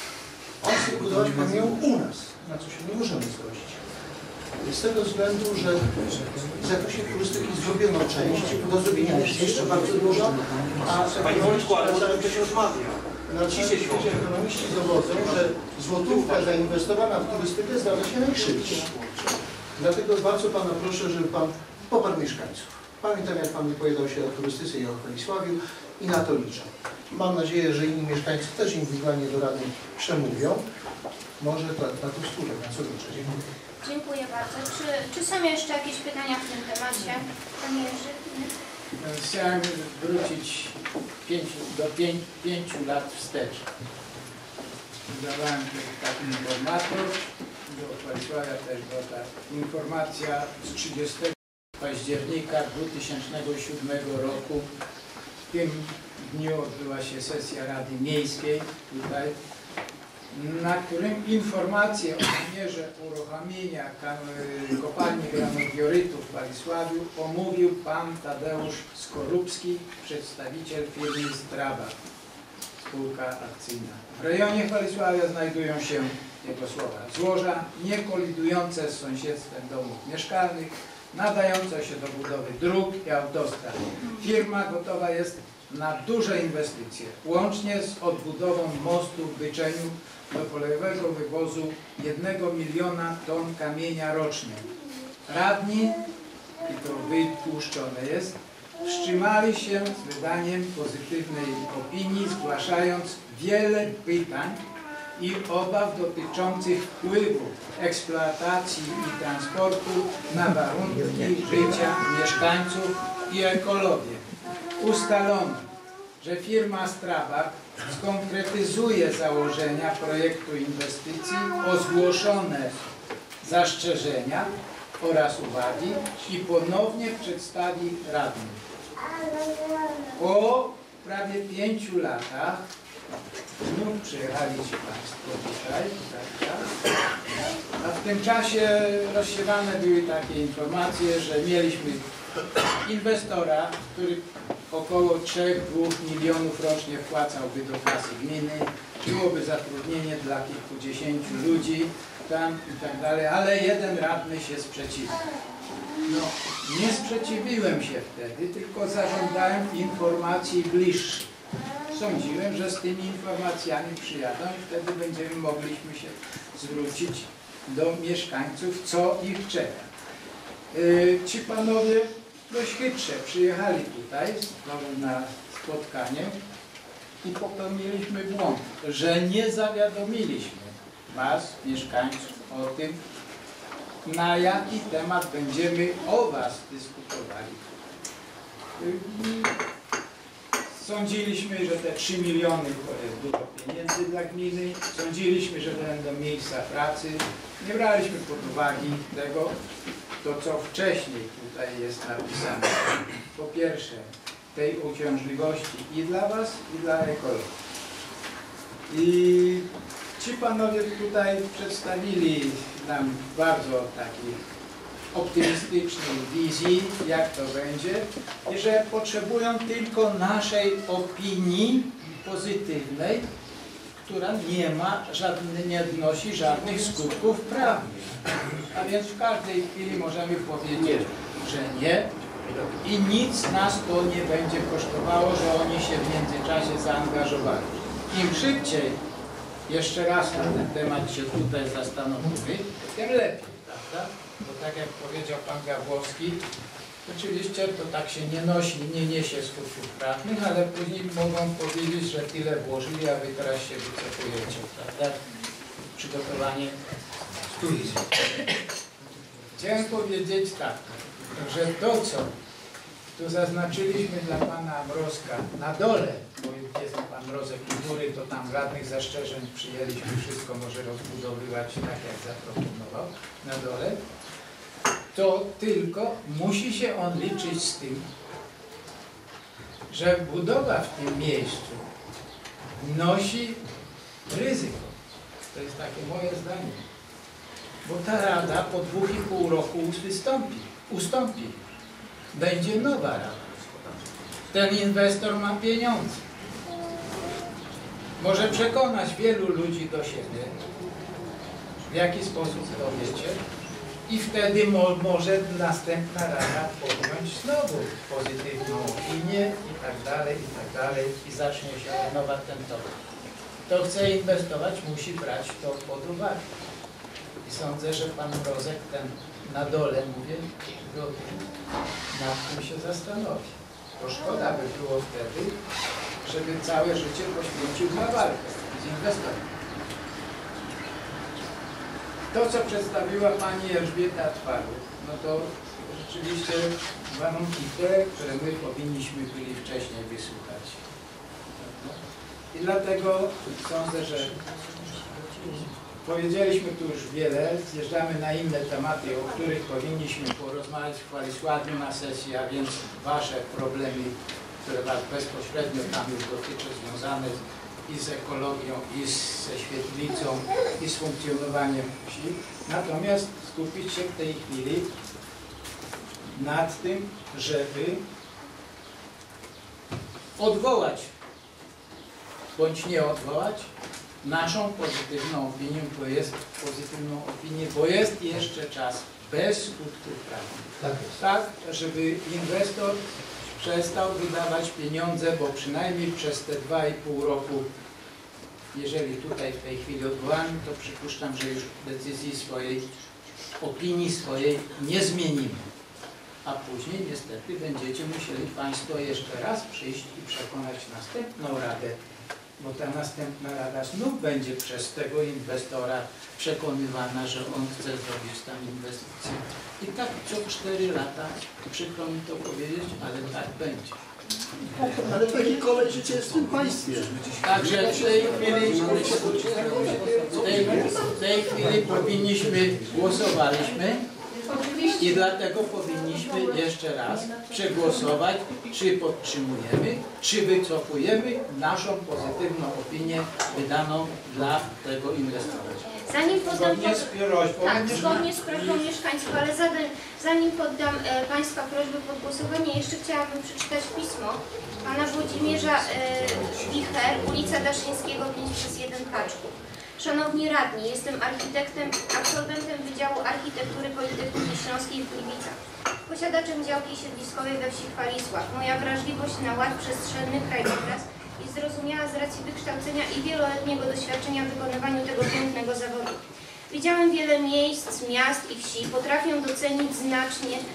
On chce budować kamieniołom u nas, na co się nie możemy zgodzić. Z tego względu, że w zakresie turystyki zrobiono część, do zrobienia jest jeszcze bardzo dużo, a ekonomiści dowodzą, że złotówka zainwestowana w turystykę zwraca się najszybciej. Dlatego bardzo pana proszę, żeby pan poparł mieszkańców. Pamiętam, jak pan wypowiadał się o turystyce i o Władysławiu i na to liczę. Mam nadzieję, że inni mieszkańcy też indywidualnie do rady przemówią. Może to, na to wskutek, na co liczę. Dziękuję. Dziękuję bardzo. Czy, czy są jeszcze jakieś pytania w tym temacie? Panie Jerzy? Chciałem wrócić pięć, do pięć, pięciu lat wstecz. Dawałem taki informator, do Władysławia też była ta informacja z trzydziestego października dwa tysiące siódmego roku. W tym dniu odbyła się sesja Rady Miejskiej tutaj, na którym informację o zamiarze uruchomienia kopalni granodiorytu w Władysławiu omówił pan Tadeusz Skorupski, przedstawiciel firmy Straba. spółka akcyjna. W rejonie Chwalisławia znajdują się, jego słowa, złoża niekolidujące z sąsiedztwem domów mieszkalnych, nadające się do budowy dróg i autostrad. Firma gotowa jest na duże inwestycje, łącznie z odbudową mostu w Byczeniu do kolejowego wywozu jednego miliona ton kamienia rocznie. Radni, i to wytłuszczone jest, wstrzymali się z wydaniem pozytywnej opinii, zgłaszając wiele pytań i obaw dotyczących wpływu eksploatacji i transportu na warunki życia mieszkańców i ekologię. Ustalono, że firma Strabag skonkretyzuje założenia projektu inwestycji o zgłoszone zastrzeżenia oraz uwagi i ponownie przedstawi radnym. Po prawie pięciu latach znów przyjechali ci Państwo tutaj, prawda? A w tym czasie rozsiewane były takie informacje, że mieliśmy inwestora, który około trzy do dwóch milionów rocznie wpłacałby do kasy gminy, byłoby zatrudnienie dla kilkudziesięciu ludzi tam i tak dalej, ale jeden radny się sprzeciwił. No, nie sprzeciwiłem się wtedy, tylko zażądałem informacji bliższych. Sądziłem, że z tymi informacjami przyjadą i wtedy będziemy mogliśmy się zwrócić do mieszkańców, co ich czeka. Yy, ci panowie dość chytrze przyjechali tutaj na spotkanie i popełniliśmy błąd, że nie zawiadomiliśmy was, mieszkańców, o tym, na jaki temat będziemy o was dyskutowali. Sądziliśmy, że te trzy miliony to jest dużo pieniędzy dla gminy, sądziliśmy, że będą miejsca pracy. Nie braliśmy pod uwagę tego, to co wcześniej tutaj jest napisane. Po pierwsze, tej uciążliwości i dla was, i dla ekologii. I ci panowie tutaj przedstawili nam bardzo takiej optymistycznej wizji, jak to będzie, i że potrzebują tylko naszej opinii pozytywnej, która nie ma żadnych, nie odnosi żadnych skutków prawnych. A więc w każdej chwili możemy powiedzieć, że nie i nic nas to nie będzie kosztowało, że oni się w międzyczasie zaangażowali. Im szybciej jeszcze raz na ten temat się tutaj zastanowimy, tym lepiej, prawda? Bo tak jak powiedział pan Gawłowski, oczywiście to tak się nie nosi, nie niesie skutków prawnych, ale później mogą powiedzieć, że tyle włożyli, a wy teraz się wycofujecie, prawda? Przygotowanie studiów. Chciałem powiedzieć tak, że to, co tu zaznaczyliśmy dla pana Mrozka na dole, bo jest pan Mrozek Kultury, to tam żadnych zastrzeżeń przyjęliśmy, wszystko może rozbudowywać tak, jak zaproponował na dole, to tylko musi się on liczyć z tym, że budowa w tym miejscu nosi ryzyko. To jest takie moje zdanie. Bo ta rada po dwóch i pół roku wystąpi, ustąpi. Będzie nowa rada. Ten inwestor ma pieniądze. Może przekonać wielu ludzi do siebie, w jaki sposób to wiecie, i wtedy mo może następna rada podjąć znowu pozytywną opinię i tak dalej, i tak dalej, i zacznie się od nowa ten tok. Kto chce inwestować, musi brać to pod uwagę. I sądzę, że pan Mrozek, ten na dole, mówię, nad tym się zastanowi. Bo szkoda by było wtedy, żeby całe życie poświęcił na walkę z inwestorem. To, co przedstawiła pani Elżbieta Twaru, no to rzeczywiście warunki te, które my powinniśmy byli wcześniej wysłuchać. I dlatego sądzę, że powiedzieliśmy tu już wiele, zjeżdżamy na inne tematy, o których powinniśmy porozmawiać w Chwalisławiu na sesji, a więc wasze problemy, które was bezpośrednio tam już dotyczą, związane i z ekologią, i ze świetlicą, i z funkcjonowaniem wsi. Natomiast skupić się w tej chwili nad tym, żeby odwołać bądź nie odwołać naszą pozytywną opinię, bo jest pozytywną opinię, bo jest jeszcze czas bez skutków prawnych. Tak jest. Tak, żeby inwestor przestał wydawać pieniądze, bo przynajmniej przez te dwa i pół roku, jeżeli tutaj w tej chwili odwołamy, to przypuszczam, że już decyzji swojej, opinii swojej nie zmienimy. A później niestety będziecie musieli Państwo jeszcze raz przyjść i przekonać następną radę, bo ta następna rada znów będzie przez tego inwestora przekonywana, że on chce zrobić tam inwestycję. I tak co cztery lata, przykro mi to powiedzieć, ale tak będzie. Ale taki kolej życia jest w tym państwie. Także w tej chwili, w tej, w tej chwili powinniśmy, głosowaliśmy i dlatego powinniśmy jeszcze raz przegłosować, czy podtrzymujemy, czy wycofujemy naszą pozytywną opinię wydaną dla tego inwestora. Zanim poddam Zgodnie z prośbą, tak, zgodnie z prośbą mieszkańców, ale zanim, zanim poddam e, Państwa prośbę pod głosowanie, jeszcze chciałabym przeczytać pismo pana Włodzimierza e, Wicher, ulica Daszyńskiego pięć przez jeden Kaczków. Szanowni radni, jestem architektem, absolwentem Wydziału Architektury Politechniki Śląskiej w Gliwicach. Posiadaczem działki siedliskowej we wsi Chwalisław. Moja wrażliwość na ład przestrzenny, krajobraz jest zrozumiała z racji wykształcenia i wieloletniego doświadczenia w wykonywaniu tego pięknego zawodu. Widziałem wiele miejsc, miast i wsi, potrafię docenić znacznie e,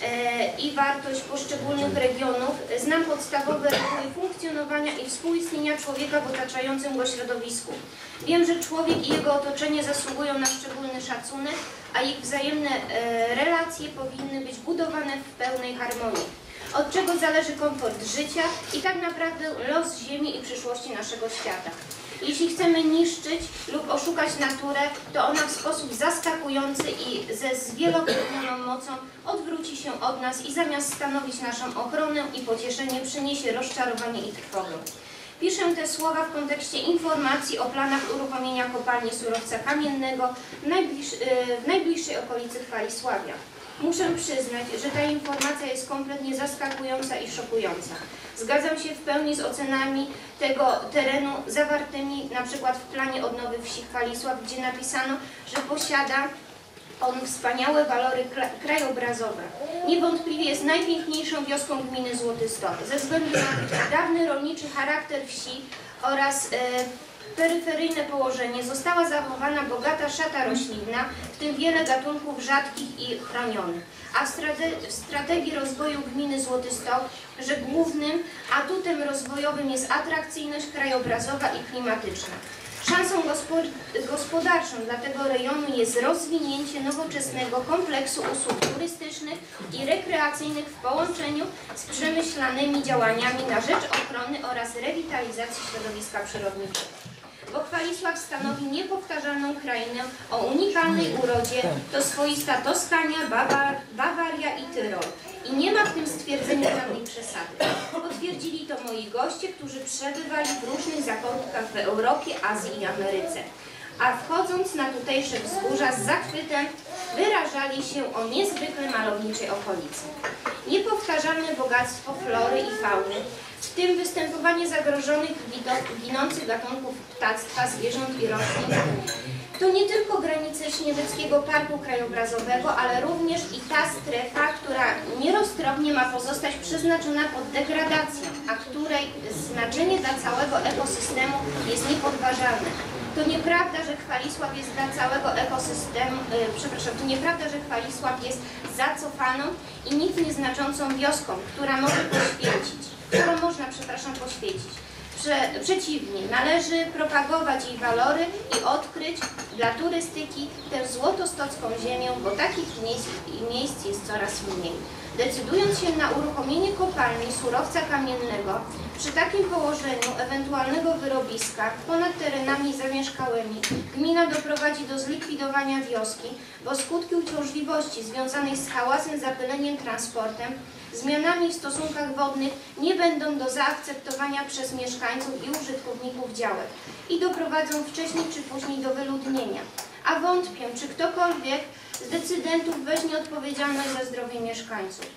i wartość poszczególnych regionów. Znam podstawowe reguły funkcjonowania i współistnienia człowieka w otaczającym go środowisku. Wiem, że człowiek i jego otoczenie zasługują na szczególny szacunek, a ich wzajemne e, relacje powinny być budowane w pełnej harmonii. Od czego zależy komfort życia i tak naprawdę los Ziemi i przyszłości naszego świata. Jeśli chcemy niszczyć lub oszukać naturę, to ona w sposób zaskakujący i ze zwielokrotnioną mocą odwróci się od nas i zamiast stanowić naszą ochronę i pocieszenie, przyniesie rozczarowanie i trwogę. Piszę te słowa w kontekście informacji o planach uruchomienia kopalni surowca kamiennego w, najbliż, w najbliższej okolicy Chwalisławia. Muszę przyznać, że ta informacja jest kompletnie zaskakująca i szokująca. Zgadzam się w pełni z ocenami tego terenu zawartymi na przykład w planie odnowy wsi Chwalisław, gdzie napisano, że posiada on wspaniałe walory krajobrazowe. Niewątpliwie jest najpiękniejszą wioską gminy Złoty Stok. Ze względu na dawny rolniczy charakter wsi oraz e, peryferyjne położenie została zachowana bogata szata roślinna, w tym wiele gatunków rzadkich i chronionych. A w, strate w strategii rozwoju gminy Złoty Stok, że głównym atutem rozwojowym jest atrakcyjność krajobrazowa i klimatyczna. Szansą gospodarczą dla tego rejonu jest rozwinięcie nowoczesnego kompleksu usług turystycznych i rekreacyjnych w połączeniu z przemyślanymi działaniami na rzecz ochrony oraz rewitalizacji środowiska przyrodniczego. Bo Chwalisław stanowi niepowtarzalną krainę o unikalnej urodzie, to swoista Toskania, Bawar, Bawaria i Tyrol. I nie ma w tym stwierdzeniu żadnej przesady. Potwierdzili to moi goście, którzy przebywali w różnych zakątkach w Europie, Azji i Ameryce. A wchodząc na tutejsze wzgórza z zachwytem wyrażali się o niezwykle malowniczej okolicy. Niepowtarzalne bogactwo flory i fauny, w tym występowanie zagrożonych ginących gatunków ptactwa, zwierząt i roślin, to nie tylko granice Śnieżyckiego Parku Krajobrazowego, ale również i ta strefa, która nieroztropnie ma pozostać przeznaczona pod degradację, a której znaczenie dla całego ekosystemu jest niepodważalne. To nieprawda, że Chwalisław jest dla całego ekosystemu, yy, przepraszam, to nieprawda, że Chwalisław jest zacofaną i nic nieznaczącą wioską, która może poświęcić, którą można, przepraszam, poświęcić. Prze przeciwnie, należy propagować jej walory i odkryć dla turystyki tę złotostocką ziemię, bo takich miejsc, miejsc jest coraz mniej. Decydując się na uruchomienie kopalni surowca kamiennego, przy takim położeniu ewentualnego wyrobiska ponad terenami zamieszkałymi, gmina doprowadzi do zlikwidowania wioski, bo skutki uciążliwości związanej z hałasem, zapyleniem, transportem, zmianami w stosunkach wodnych nie będą do zaakceptowania przez mieszkańców i użytkowników działek i doprowadzą wcześniej czy później do wyludnienia. A wątpię, czy ktokolwiek z decydentów weźmie odpowiedzialność za zdrowie mieszkańców.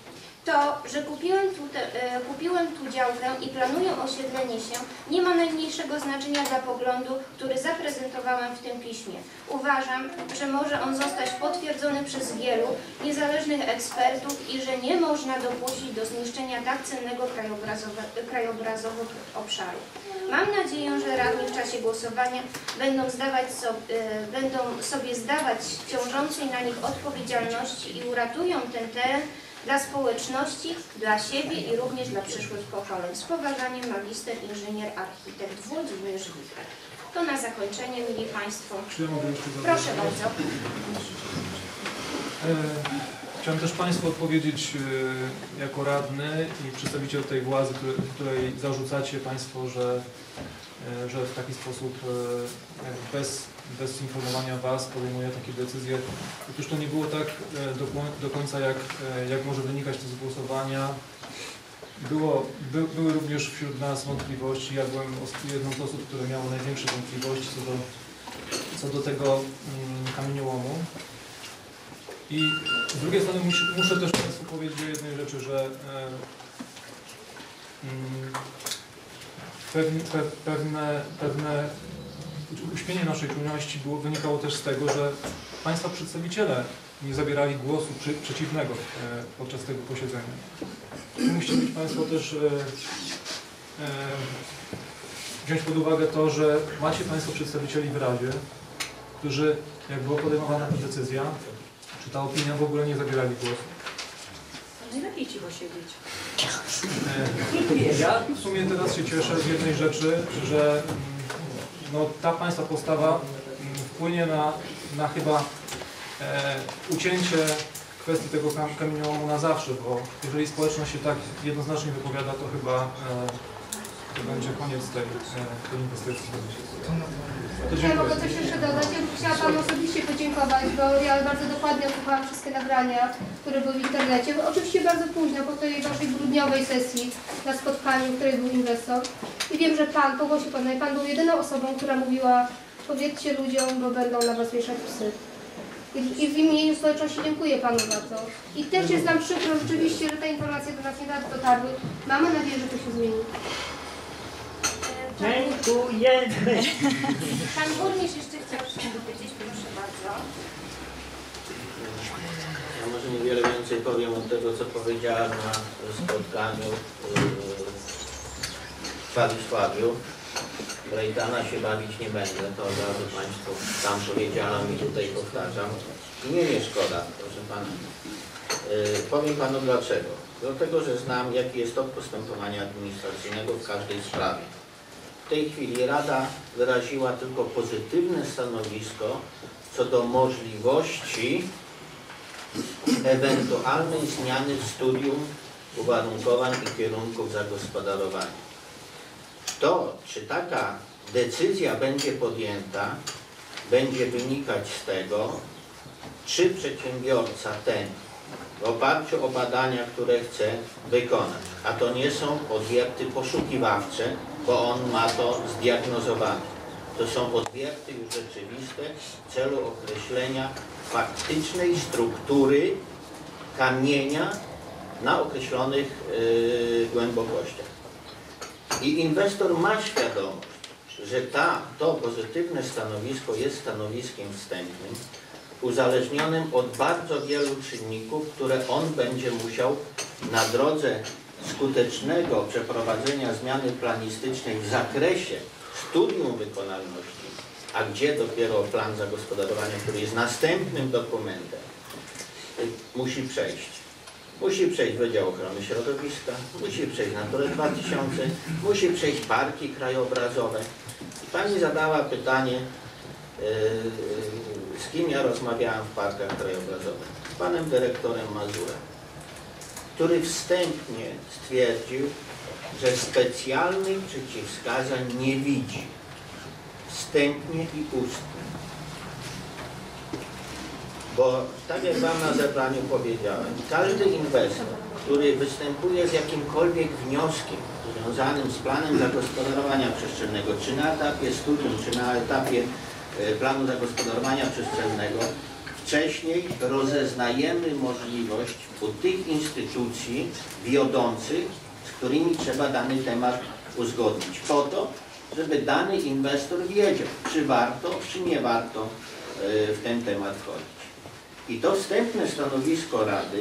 To, że kupiłem tu, te, e, kupiłem tu działkę i planuję osiedlenie się, nie ma najmniejszego znaczenia dla poglądu, który zaprezentowałem w tym piśmie. Uważam, że może on zostać potwierdzony przez wielu niezależnych ekspertów i że nie można dopuścić do zniszczenia tak cennego krajobrazowe, krajobrazowego obszaru. Mam nadzieję, że radni w czasie głosowania będą, zdawać sobie, e, będą sobie zdawać ciążącej na nich odpowiedzialności i uratują ten teren dla społeczności, dla siebie i również dla przyszłych pokoleń. Z poważaniem magister inżynier architekt Włodzimierz Wicher. To na zakończenie, mili Państwo. Czy ja mogę jeszcze zadać? Proszę bardzo. E, chciałem też Państwu odpowiedzieć e, jako radny i przedstawiciel tej władzy, której, której zarzucacie Państwo, że, e, że w taki sposób e, bez, bez informowania Was podejmuje takie decyzje. Otóż to nie było tak e, do, do końca, jak, e, jak może wynikać to z głosowania. Było, by, były również wśród nas wątpliwości. Ja byłem jedną z osób, które miało największe wątpliwości co do, co do tego mm, kamieniołomu. I z drugiej strony mus, muszę też Państwu powiedzieć o jednej rzeczy, że e, mm, pewne, pe, pewne, pewne uśpienie naszej czujności było, wynikało też z tego, że Państwa przedstawiciele nie zabierali głosu przy, przeciwnego e, podczas tego posiedzenia. Musicie mieć Państwo też e, e, wziąć pod uwagę to, że macie Państwo przedstawicieli w Radzie, którzy, jak była podejmowana ta decyzja, czy ta opinia, w ogóle nie zabierali głosu. Najlepiej cicho siedzieć. E, ja w sumie teraz się cieszę z jednej rzeczy, że no, ta Państwa postawa wpłynie na, na chyba e, ucięcie kwestii tego kam kamieniołomu na zawsze, bo jeżeli społeczność się tak jednoznacznie wypowiada, to chyba e, to będzie koniec tej, e, tej inwestycji. Ja mogę coś jeszcze dodać. Ja bym chciała Panu osobiście podziękować, bo ja bardzo dokładnie odsłuchałam wszystkie nagrania, które były w internecie. Oczywiście bardzo późno, po tej Waszej grudniowej sesji na spotkaniu, w której był inwestor. I wiem, że Pan, pogłosił Pan, i Pan był jedyną osobą, która mówiła: powiedzcie ludziom, bo będą na Was wieszać psy. I, I w imieniu społeczności dziękuję Panu za to. I też jest nam przykro rzeczywiście, że te informacje do nas nie dotarły. Mamy nadzieję, że to się zmieni. Dziękujemy. Pan burmistrz jeszcze chciał coś powiedzieć, proszę bardzo. Ja może niewiele więcej powiem od tego, co powiedziałem na spotkaniu w Władysławiu. Brejtana się bawić nie będę, to od razu Państwu tam powiedziałam i tutaj powtarzam. I nie mnie szkoda, proszę Pana. Yy, powiem Panu dlaczego. Dlatego, że znam, jaki jest tok postępowania administracyjnego w każdej sprawie. W tej chwili Rada wyraziła tylko pozytywne stanowisko co do możliwości ewentualnej zmiany w studium uwarunkowań i kierunków zagospodarowania. To, czy taka decyzja będzie podjęta, będzie wynikać z tego, czy przedsiębiorca ten w oparciu o badania, które chce wykonać, a to nie są odwierty poszukiwawcze, bo on ma to zdiagnozowane. To są odwierty już rzeczywiste w celu określenia faktycznej struktury kamienia na określonych yy, głębokościach. I inwestor ma świadomość, że ta, to pozytywne stanowisko jest stanowiskiem wstępnym, uzależnionym od bardzo wielu czynników, które on będzie musiał na drodze skutecznego przeprowadzenia zmiany planistycznej w zakresie studium wykonalności, a gdzie dopiero plan zagospodarowania, który jest następnym dokumentem, musi przejść. Musi przejść Wydział Ochrony Środowiska, musi przejść Naturę dwa tysiące, musi przejść parki krajobrazowe. Pani zadała pytanie, yy, z kim ja rozmawiałam w parkach krajobrazowych. Z panem dyrektorem Mazurem, który wstępnie stwierdził, że specjalnych przeciwwskazań nie widzi. Wstępnie i ustnie. Bo tak jak Wam na zebraniu powiedziałem, każdy inwestor, który występuje z jakimkolwiek wnioskiem związanym z planem zagospodarowania przestrzennego, czy na etapie studium, czy na etapie planu zagospodarowania przestrzennego, w wcześniej rozeznajemy możliwość u tych instytucji wiodących, z którymi trzeba dany temat uzgodnić, po to, żeby dany inwestor wiedział, czy warto, czy nie warto w ten temat wchodzić. I to wstępne stanowisko Rady,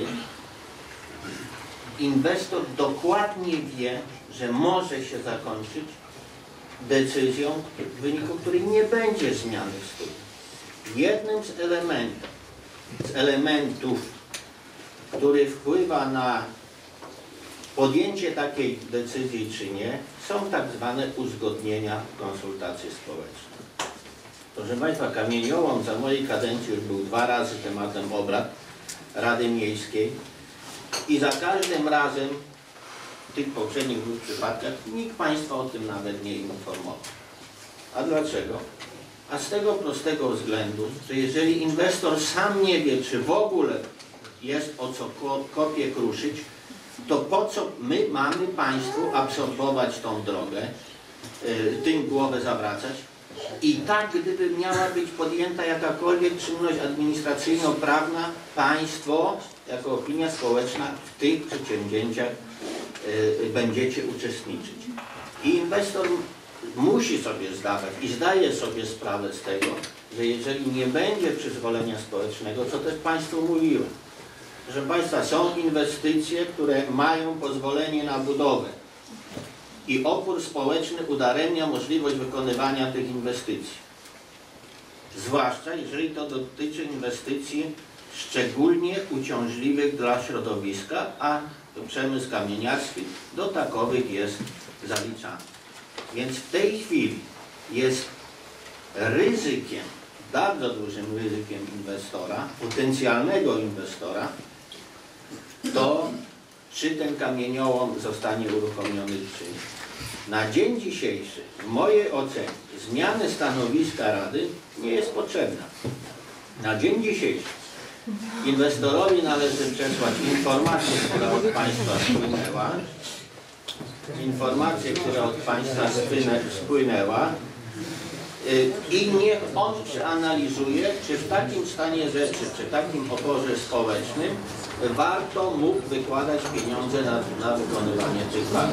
inwestor dokładnie wie, że może się zakończyć decyzją, w wyniku której nie będzie zmiany studiów. Jednym z elementów, z elementów, który wpływa na podjęcie takiej decyzji czy nie, są tak zwane uzgodnienia konsultacji społecznych. Proszę Państwa, kamieniołom za mojej kadencji już był dwa razy tematem obrad Rady Miejskiej i za każdym razem w tych poprzednich dwóch przypadkach nikt Państwa o tym nawet nie informował. A dlaczego? A z tego prostego względu, że jeżeli inwestor sam nie wie, czy w ogóle jest o co kopię kruszyć, to po co my mamy Państwu absorbować tą drogę, yy, tym głowę zawracać? I tak, gdyby miała być podjęta jakakolwiek czynność administracyjno-prawna, Państwo, jako opinia społeczna, w tych przedsięwzięciach yy, będziecie uczestniczyć. I inwestor musi sobie zdawać i zdaje sobie sprawę z tego, że jeżeli nie będzie przyzwolenia społecznego, co też Państwu mówiłem, że Państwa, są inwestycje, które mają pozwolenie na budowę i opór społeczny udaremnia możliwość wykonywania tych inwestycji. Zwłaszcza jeżeli to dotyczy inwestycji szczególnie uciążliwych dla środowiska, a przemysł kamieniarski do takowych jest zaliczany. Więc w tej chwili jest ryzykiem, bardzo dużym ryzykiem inwestora, potencjalnego inwestora, to czy ten kamieniołom zostanie uruchomiony czy nie. Na dzień dzisiejszy, w mojej ocenie, zmiany stanowiska Rady nie jest potrzebna. Na dzień dzisiejszy inwestorowi należy przesłać informację, która od Państwa spłynęła, informację, która od Państwa spłynęła i niech on przeanalizuje, czy w takim stanie rzeczy, czy w takim oporze społecznym warto mu wykładać pieniądze na, na wykonywanie tych badań.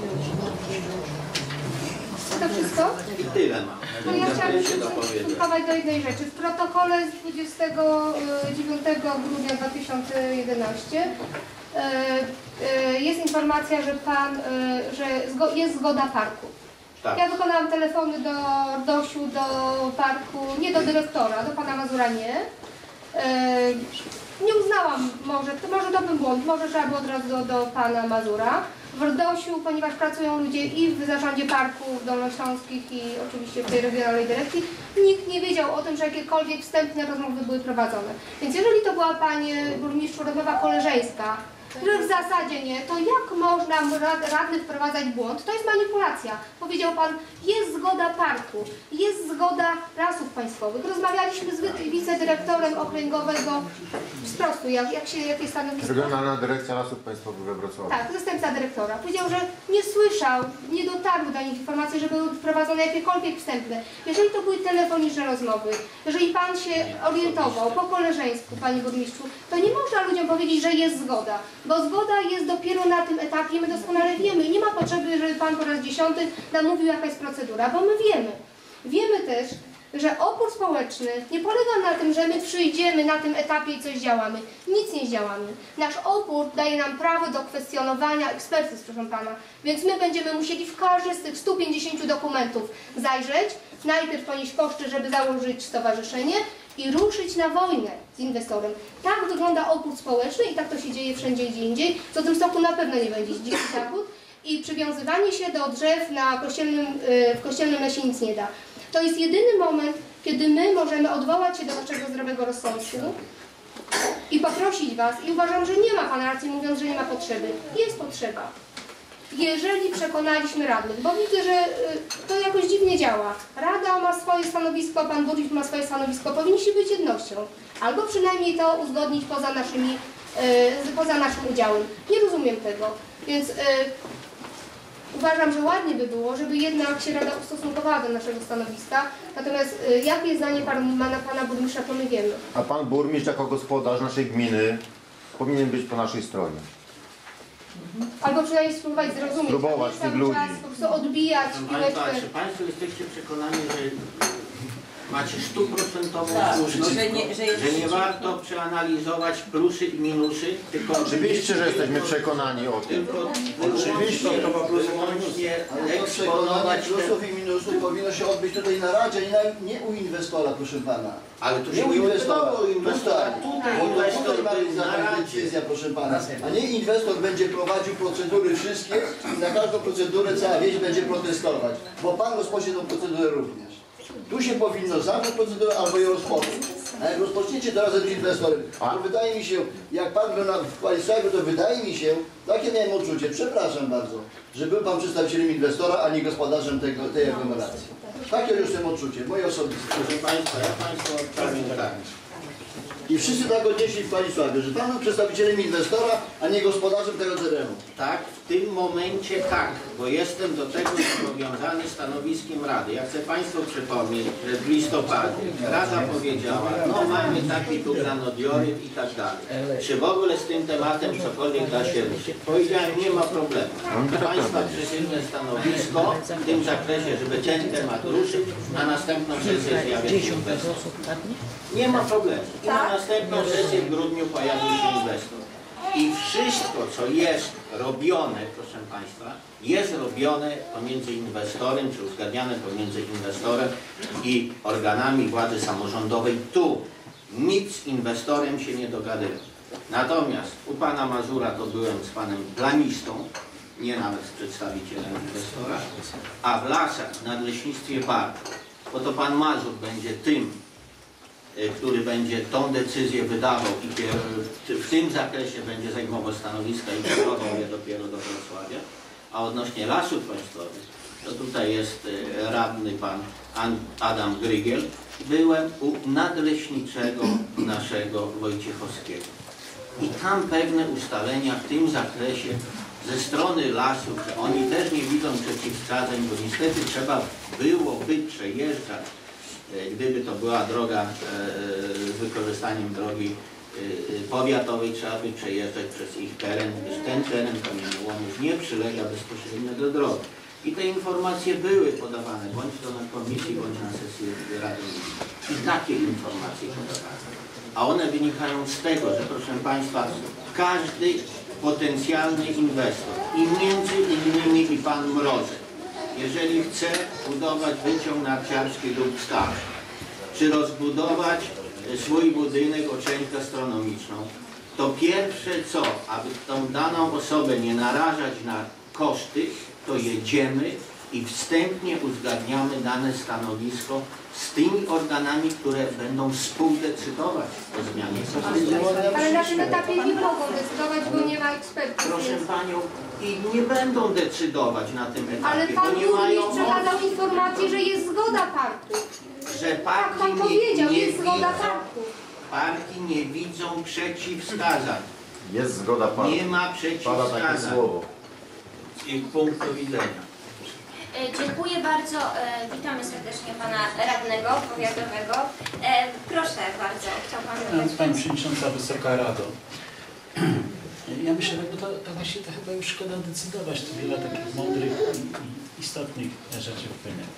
To wszystko? I tyle mam. No ja chciałabym się dopowiedzieć stosunkować do jednej rzeczy. W protokole z dwudziestego dziewiątego grudnia dwa tysiące jedenastego jest informacja, że Pan, że jest zgoda parku. Tak. Ja wykonałam telefony do Dosiu, do parku, nie do dyrektora, do Pana Mazura nie. Nie uznałam, może, to może to był błąd, może trzeba było od razu do, do Pana Mazura. W Rdosiu, ponieważ pracują ludzie i w zarządzie parków dolnośląskich i oczywiście w tej regionalnej dyrekcji, nikt nie wiedział o tym, że jakiekolwiek wstępne rozmowy były prowadzone. Więc jeżeli to była Panie Burmistrzu rozmowa koleżeńska, że w zasadzie nie, to jak można rad, radny wprowadzać błąd? To jest manipulacja. Powiedział Pan, jest zgoda parku, jest zgoda Lasów Państwowych. Rozmawialiśmy z wicedyrektorem okręgowego z prostu, jak, jak się, jakie stanowisko. Regionalna Dyrekcja Lasów Państwowych we Wrocławiu. Tak, zastępca dyrektora. Powiedział, że nie słyszał, nie dotarły do nich informacje, że były wprowadzone jakiekolwiek wstępne. Jeżeli to były telefoniczne rozmowy, jeżeli Pan się orientował po koleżeńsku, Panie Burmistrzu, to nie można ludziom powiedzieć, że jest zgoda. Bo zgoda jest dopiero na tym etapie, my doskonale wiemy i nie ma potrzeby, żeby Pan po raz dziesiąty nam mówił, jaka jest procedura, bo my wiemy. Wiemy też, że opór społeczny nie polega na tym, że my przyjdziemy na tym etapie i coś działamy. Nic nie działamy. Nasz opór daje nam prawo do kwestionowania ekspertyz, proszę Pana. Więc my będziemy musieli w każdy z tych stu pięćdziesięciu dokumentów zajrzeć, najpierw ponieść koszty, żeby założyć stowarzyszenie i ruszyć na wojnę z inwestorem. Tak wygląda opór społeczny i tak to się dzieje wszędzie gdzie indziej, co w tym stoku na pewno nie będzie dziki zachód. I przywiązywanie się do drzew na kościelnym, w kościelnym lesie nic nie da. To jest jedyny moment, kiedy my możemy odwołać się do naszego zdrowego rozsądku i poprosić Was, i uważam, że nie ma Pan racji mówiąc, że nie ma potrzeby. Jest potrzeba. Jeżeli przekonaliśmy radnych, bo widzę, że to jakoś dziwnie działa. Rada ma swoje stanowisko, Pan Burmistrz ma swoje stanowisko, powinniśmy być jednością. Albo przynajmniej to uzgodnić poza, naszymi, poza naszym udziałem. Nie rozumiem tego. Więc uważam, że ładnie by było, żeby jednak się Rada ustosunkowała do naszego stanowiska. Natomiast y, jakie jest zdanie pan, pana, pana burmistrza, to my wiemy. A pan burmistrz jako gospodarz naszej gminy powinien być po naszej stronie. Albo przynajmniej spróbować zrozumieć. Spróbować Nie tych cały ludzi. czas po prostu odbijać Państwa, piłeczkę. czy Państwo jesteście przekonani, że macie stuprocentową Tak, słuszność, że nie- że jest że nie przeciwko. warto przeanalizować plusy i minusy, tylko Oczywiście, że jesteśmy przekonani o tym. tylko Oczywiście. wyłącznie Ale to eksponować przekonanie te... plusów i minusów powinno się odbyć tutaj na Radzie, nie, na, nie u inwestora, proszę pana. Ale tu Nie się u nie inwestora, odbywało tutaj, inwestora. Tutaj bo to inwestor tutaj ma był być na zabrana Radzie. decyzja, proszę pana. A nie inwestor będzie prowadził procedury wszystkie i na każdą procedurę cała wieś będzie protestować. Bo pan rozpocznie tą procedurę również. Tu się powinno zamknąć procedurę albo ją rozpocząć. A jak rozpoczniecie to razem z inwestorem, to wydaje mi się, jak pan był na w Kwalisławie, to wydaje mi się, takie miałem odczucie, przepraszam bardzo, że był pan przedstawicielem inwestora, a nie gospodarzem tego, tej aglomeracji. Takie już mam odczucie, moje osobiste. Proszę Państwa, ja Państwu powiem tak. I wszyscy tak odnieśli w Kwalisławie, że pan był przedstawicielem inwestora, a nie gospodarzem tego terenu. Tak, w tym momencie tak, bo jestem do tego zobowiązany stanowiskiem Rady. Ja chcę Państwu przypomnieć, że w listopadzie Rada powiedziała, no mamy taki tu granodioryt i tak dalej. Czy w ogóle z tym tematem cokolwiek da się ruszyć? Powiedziałem, nie ma problemu. Państwa przeciwne stanowisko w tym zakresie, żeby ten temat ruszyć, na następną sesję zjawi się inwestor. Nie ma problemu. I na następną sesję w grudniu pojawił się inwestor. I wszystko, co jest robione, proszę Państwa, jest robione pomiędzy inwestorem, czy uzgadniane pomiędzy inwestorem i organami władzy samorządowej. Tu nic z inwestorem się nie dogadywa. Natomiast u pana Mazura to byłem z panem planistą, nie nawet z przedstawicielem inwestora, a w lasach, w nadleśnictwie Bar, bo to pan Mazur będzie tym, który będzie tą decyzję wydawał i w tym zakresie będzie zajmował stanowiska i kierował je dopiero do Wrocławia. A odnośnie lasów państwowych, to tutaj jest radny pan Adam Grygiel. Byłem u nadleśniczego naszego Wojciechowskiego. I tam pewne ustalenia w tym zakresie ze strony lasów, że oni też nie widzą przeciwwskazań, bo niestety trzeba byłoby przejeżdżać, gdyby to była droga z wykorzystaniem drogi powiatowej, trzeba by przejeżdżać przez ich teren, gdyż ten teren kamieniołomów nie przylega bezpośrednio do drogi. I te informacje były podawane, bądź to na komisji, bądź na sesji Rady Miejskiej. I takie informacje podawane. A one wynikają z tego, że proszę Państwa, każdy potencjalny inwestor i między innymi i pan Mrozek, jeżeli chce budować wyciąg narciarski lub staw, czy rozbudować swój budynek o część gastronomiczną, to pierwsze co, aby tą daną osobę nie narażać na koszty, to jedziemy i wstępnie uzgadniamy dane stanowisko z tymi organami, które będą współdecydować o zmianie Ale, ale na tym etapie nie mogą decydować, bo nie ma ekspertów. Proszę Panią, i nie będą decydować na tym etapie, Ale pan bo nie mają burmistrz przekazał mocy, informację, że jest zgoda parku. że Tak parki pan nie, powiedział, nie jest zgoda widzą, parku. parki nie widzą przeciwwskazań. Jest zgoda pana. Nie ma Pada takie przeciwwskazań słowo. z ich punktu widzenia. E, Dziękuję bardzo. E, Witamy serdecznie pana radnego powiatowego. E, Proszę bardzo, chciał pan zadać. Pani Przewodnicząca, Wysoka Rado. Ja myślę, że to, to właśnie to chyba już szkoda decydować. Tu wiele takich mądrych i, i istotnych rzeczy wpłynęło.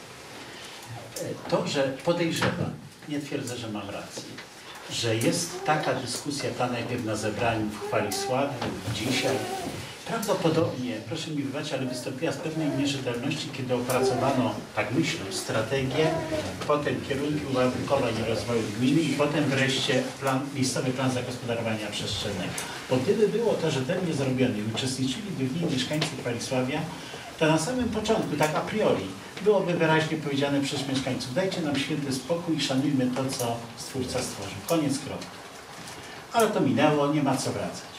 To, że podejrzewam, nie twierdzę, że mam rację, że jest taka dyskusja ta najpierw na zebraniu w Chwalisławiu, dzisiaj. Prawdopodobnie, proszę mi wybaczyć, ale wystąpiła z pewnej nierzetelności, kiedy opracowano, tak myślę, strategię, potem kierunki uwarunkowań i rozwoju gminy i potem wreszcie plan, miejscowy plan zagospodarowania przestrzennego. Bo gdyby było to rzetelnie zrobione i uczestniczyliby w nim mieszkańcy Chwalisławia, to na samym początku, tak a priori, byłoby wyraźnie powiedziane przez mieszkańców, dajcie nam święty spokój i szanujmy to, co Stwórca stworzył. Koniec kropka. Ale to minęło, nie ma co wracać.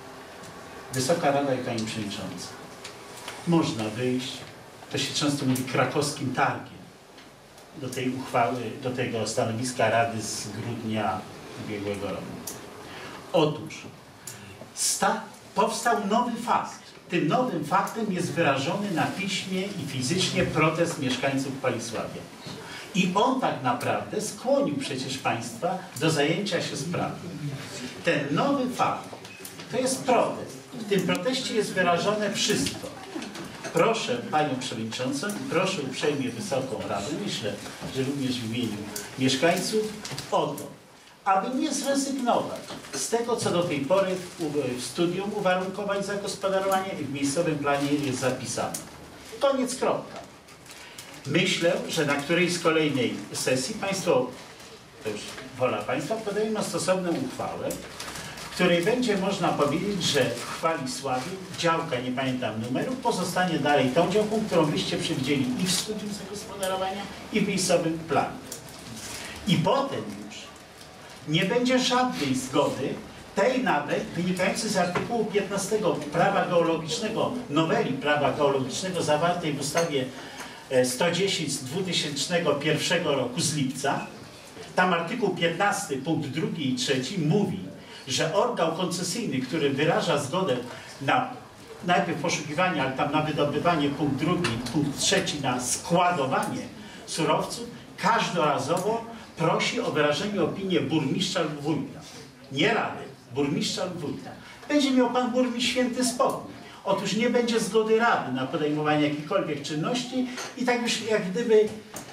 Wysoka Rada i Pani Przewodnicząca. Można wyjść, to się często mówi krakowskim targiem, do tej uchwały, do tego stanowiska Rady z grudnia ubiegłego roku. Otóż sta, powstał nowy fakt, tym nowym faktem jest wyrażony na piśmie i fizycznie protest mieszkańców Palisławia. I on tak naprawdę skłonił przecież Państwa do zajęcia się sprawą. Ten nowy fakt to jest protest. W tym proteście jest wyrażone wszystko. Proszę Panią Przewodniczącą i proszę uprzejmie Wysoką Radę, myślę, że również w imieniu mieszkańców, o to, aby nie zrezygnować z tego, co do tej pory w studium uwarunkowań zagospodarowania i w miejscowym planie jest zapisane. Koniec, kropka. Myślę, że na którejś z kolejnej sesji Państwo, to już wola Państwa, podejmą stosowną uchwałę, w której będzie można powiedzieć, że w Palisławiu działka, nie pamiętam numeru, pozostanie dalej tą działką, którą byście przewidzieli i w studium zagospodarowania, i w miejscowym planie. I potem już nie będzie żadnej zgody, tej nawet wynikającej z artykułu piętnastego prawa geologicznego, noweli prawa geologicznego zawartej w ustawie sto dziesięć z dwa tysiące pierwszego roku z lipca. Tam artykuł piętnasty punkt drugi i trzeci mówi, że organ koncesyjny, który wyraża zgodę na najpierw poszukiwanie, ale tam na wydobywanie, punkt drugi, punkt trzeci na składowanie surowców, każdorazowo prosi o wyrażenie opinii burmistrza lub wójta. Nie rady, burmistrza lub wójta. Będzie miał Pan burmistrz święty spokój. Otóż nie będzie zgody rady na podejmowanie jakichkolwiek czynności i tak już jak gdyby,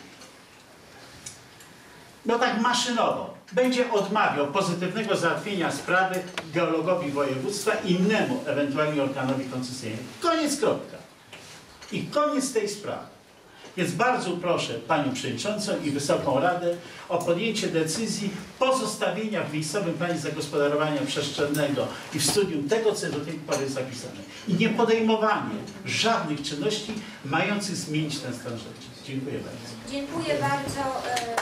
no tak maszynowo, będzie odmawiał pozytywnego załatwienia sprawy geologowi województwa i innemu ewentualnie organowi koncesyjnemu. Koniec, kropka. I koniec tej sprawy. Więc bardzo proszę Panią Przewodniczącą i Wysoką Radę o podjęcie decyzji pozostawienia w miejscowym planie zagospodarowania przestrzennego i w studium tego, co do tej pory jest zapisane. I nie podejmowanie żadnych czynności mających zmienić ten stan rzeczy. Dziękuję bardzo. Dziękuję bardzo.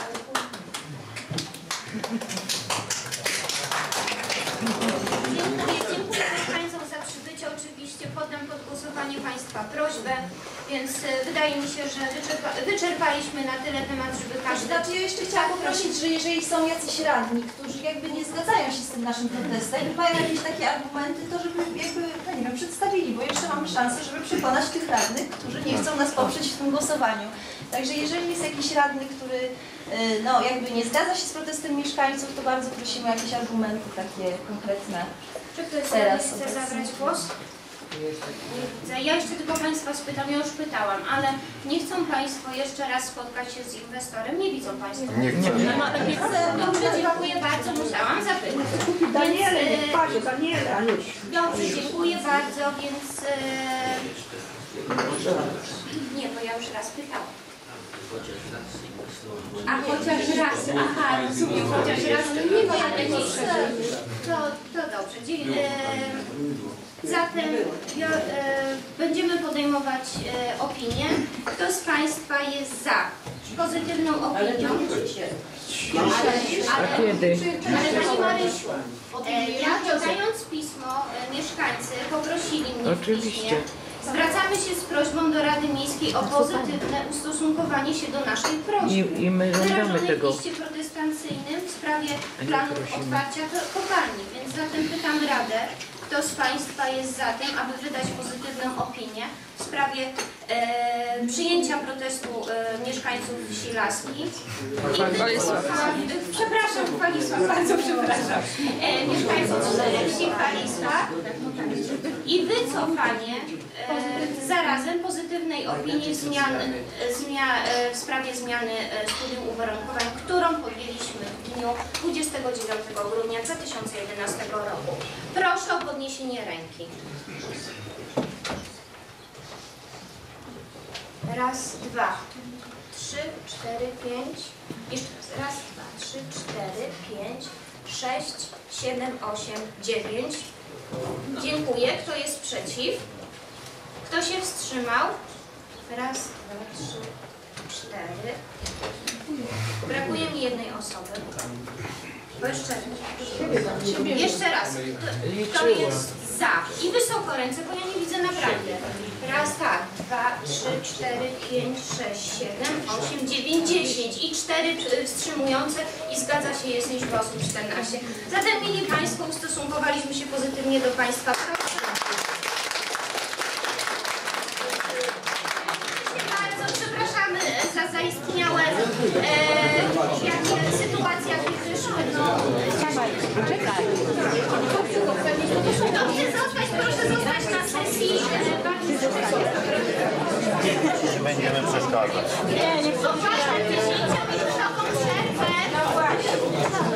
Dziękuję, dziękuję Państwu za przybycie. Oczywiście poddam pod głosowanie Państwa prośbę, więc wydaje mi się, że wyczerpa, wyczerpaliśmy na tyle temat, żeby każdy... Znaczy ja jeszcze chciałam poprosić, że jeżeli są jacyś radni, którzy jakby nie zgadzają się z tym naszym protestem i mają jakieś takie argumenty, to żeby jakby, no nie wiem, przedstawili, bo jeszcze mamy szansę, żeby przekonać tych radnych, którzy nie chcą nas poprzeć w tym głosowaniu. Także jeżeli jest jakiś radny, który no jakby nie zgadza się z protestem mieszkańców, to bardzo prosimy o jakieś argumenty takie konkretne. Czy ktoś teraz chce zabrać głos? Nie widzę. Ja jeszcze tylko Państwa spytam, ja już pytałam, ale nie chcą Państwo jeszcze raz spotkać się z inwestorem? Nie widzą Państwo. Nie chcę. Nie chcę. Dobrze, dziękuję bardzo, musiałam zapytać. Daniele, Więc, niech parzy, Daniele, Aniuś. Dobrze, dziękuję bardzo, więc... E... Nie, bo ja już raz pytałam. A chociaż raz, aha, rozumiem, chociaż raz, nie ma to, to dobrze. Dzie- e, zatem ja, e, będziemy podejmować e, opinię. Kto z Państwa jest za pozytywną opinią? Ale, ale, kiedy? ale Pani Marysiu, e, ja czytając pismo, e, mieszkańcy poprosili mnie w piśmie, zwracamy się z prośbą do Rady Miejskiej o pozytywne ustosunkowanie się do naszej prośby. I, i my żądamy wyrażonej tego. w liście protestancyjnym w sprawie planów otwarcia kopalni. Więc zatem pytam Radę, kto z Państwa jest za tym, aby wydać pozytywną opinię w sprawie e, przyjęcia protestu e, mieszkańców wsi Laski. I Walisław, przepraszam, Walisław, bardzo przepraszam. E, mieszkańców wsi Walisław i wycofanie e, zarazem pozytywnej opinii zmian, zmia, e, w sprawie zmiany e, studium uwarunkowań, którą podjęliśmy w dniu dwudziestego dziewiątego grudnia dwa tysiące jedenastego roku. Proszę o podniesienie ręki. Raz, dwa, trzy, cztery, pięć. Jeszcze raz. Raz, dwa, trzy, cztery, pięć, sześć, siedem, osiem, dziewięć. Dziękuję. Kto jest przeciw? Kto się wstrzymał? Raz, dwa, trzy, cztery. Brakuje mi jednej osoby. Bo jeszcze, jeszcze raz. Kto, kto jest za? I wysoko ręce, bo ja nie widzę naprawdę. Raz, tak. Dwa, trzy, cztery, pięć, sześć, siedem, osiem, dziewięć, dziesięć. I cztery wstrzymujące i zgadza się jest liczba osób czternaście. Zatem, mili Państwo, ustosunkowaliśmy się pozytywnie do Państwa. Proszę. Czekaj. Dobrze zostać, proszę zostać na sesji. Nie będziemy przeszkadzać. Ogłaszam dziesięciominutową przerwę.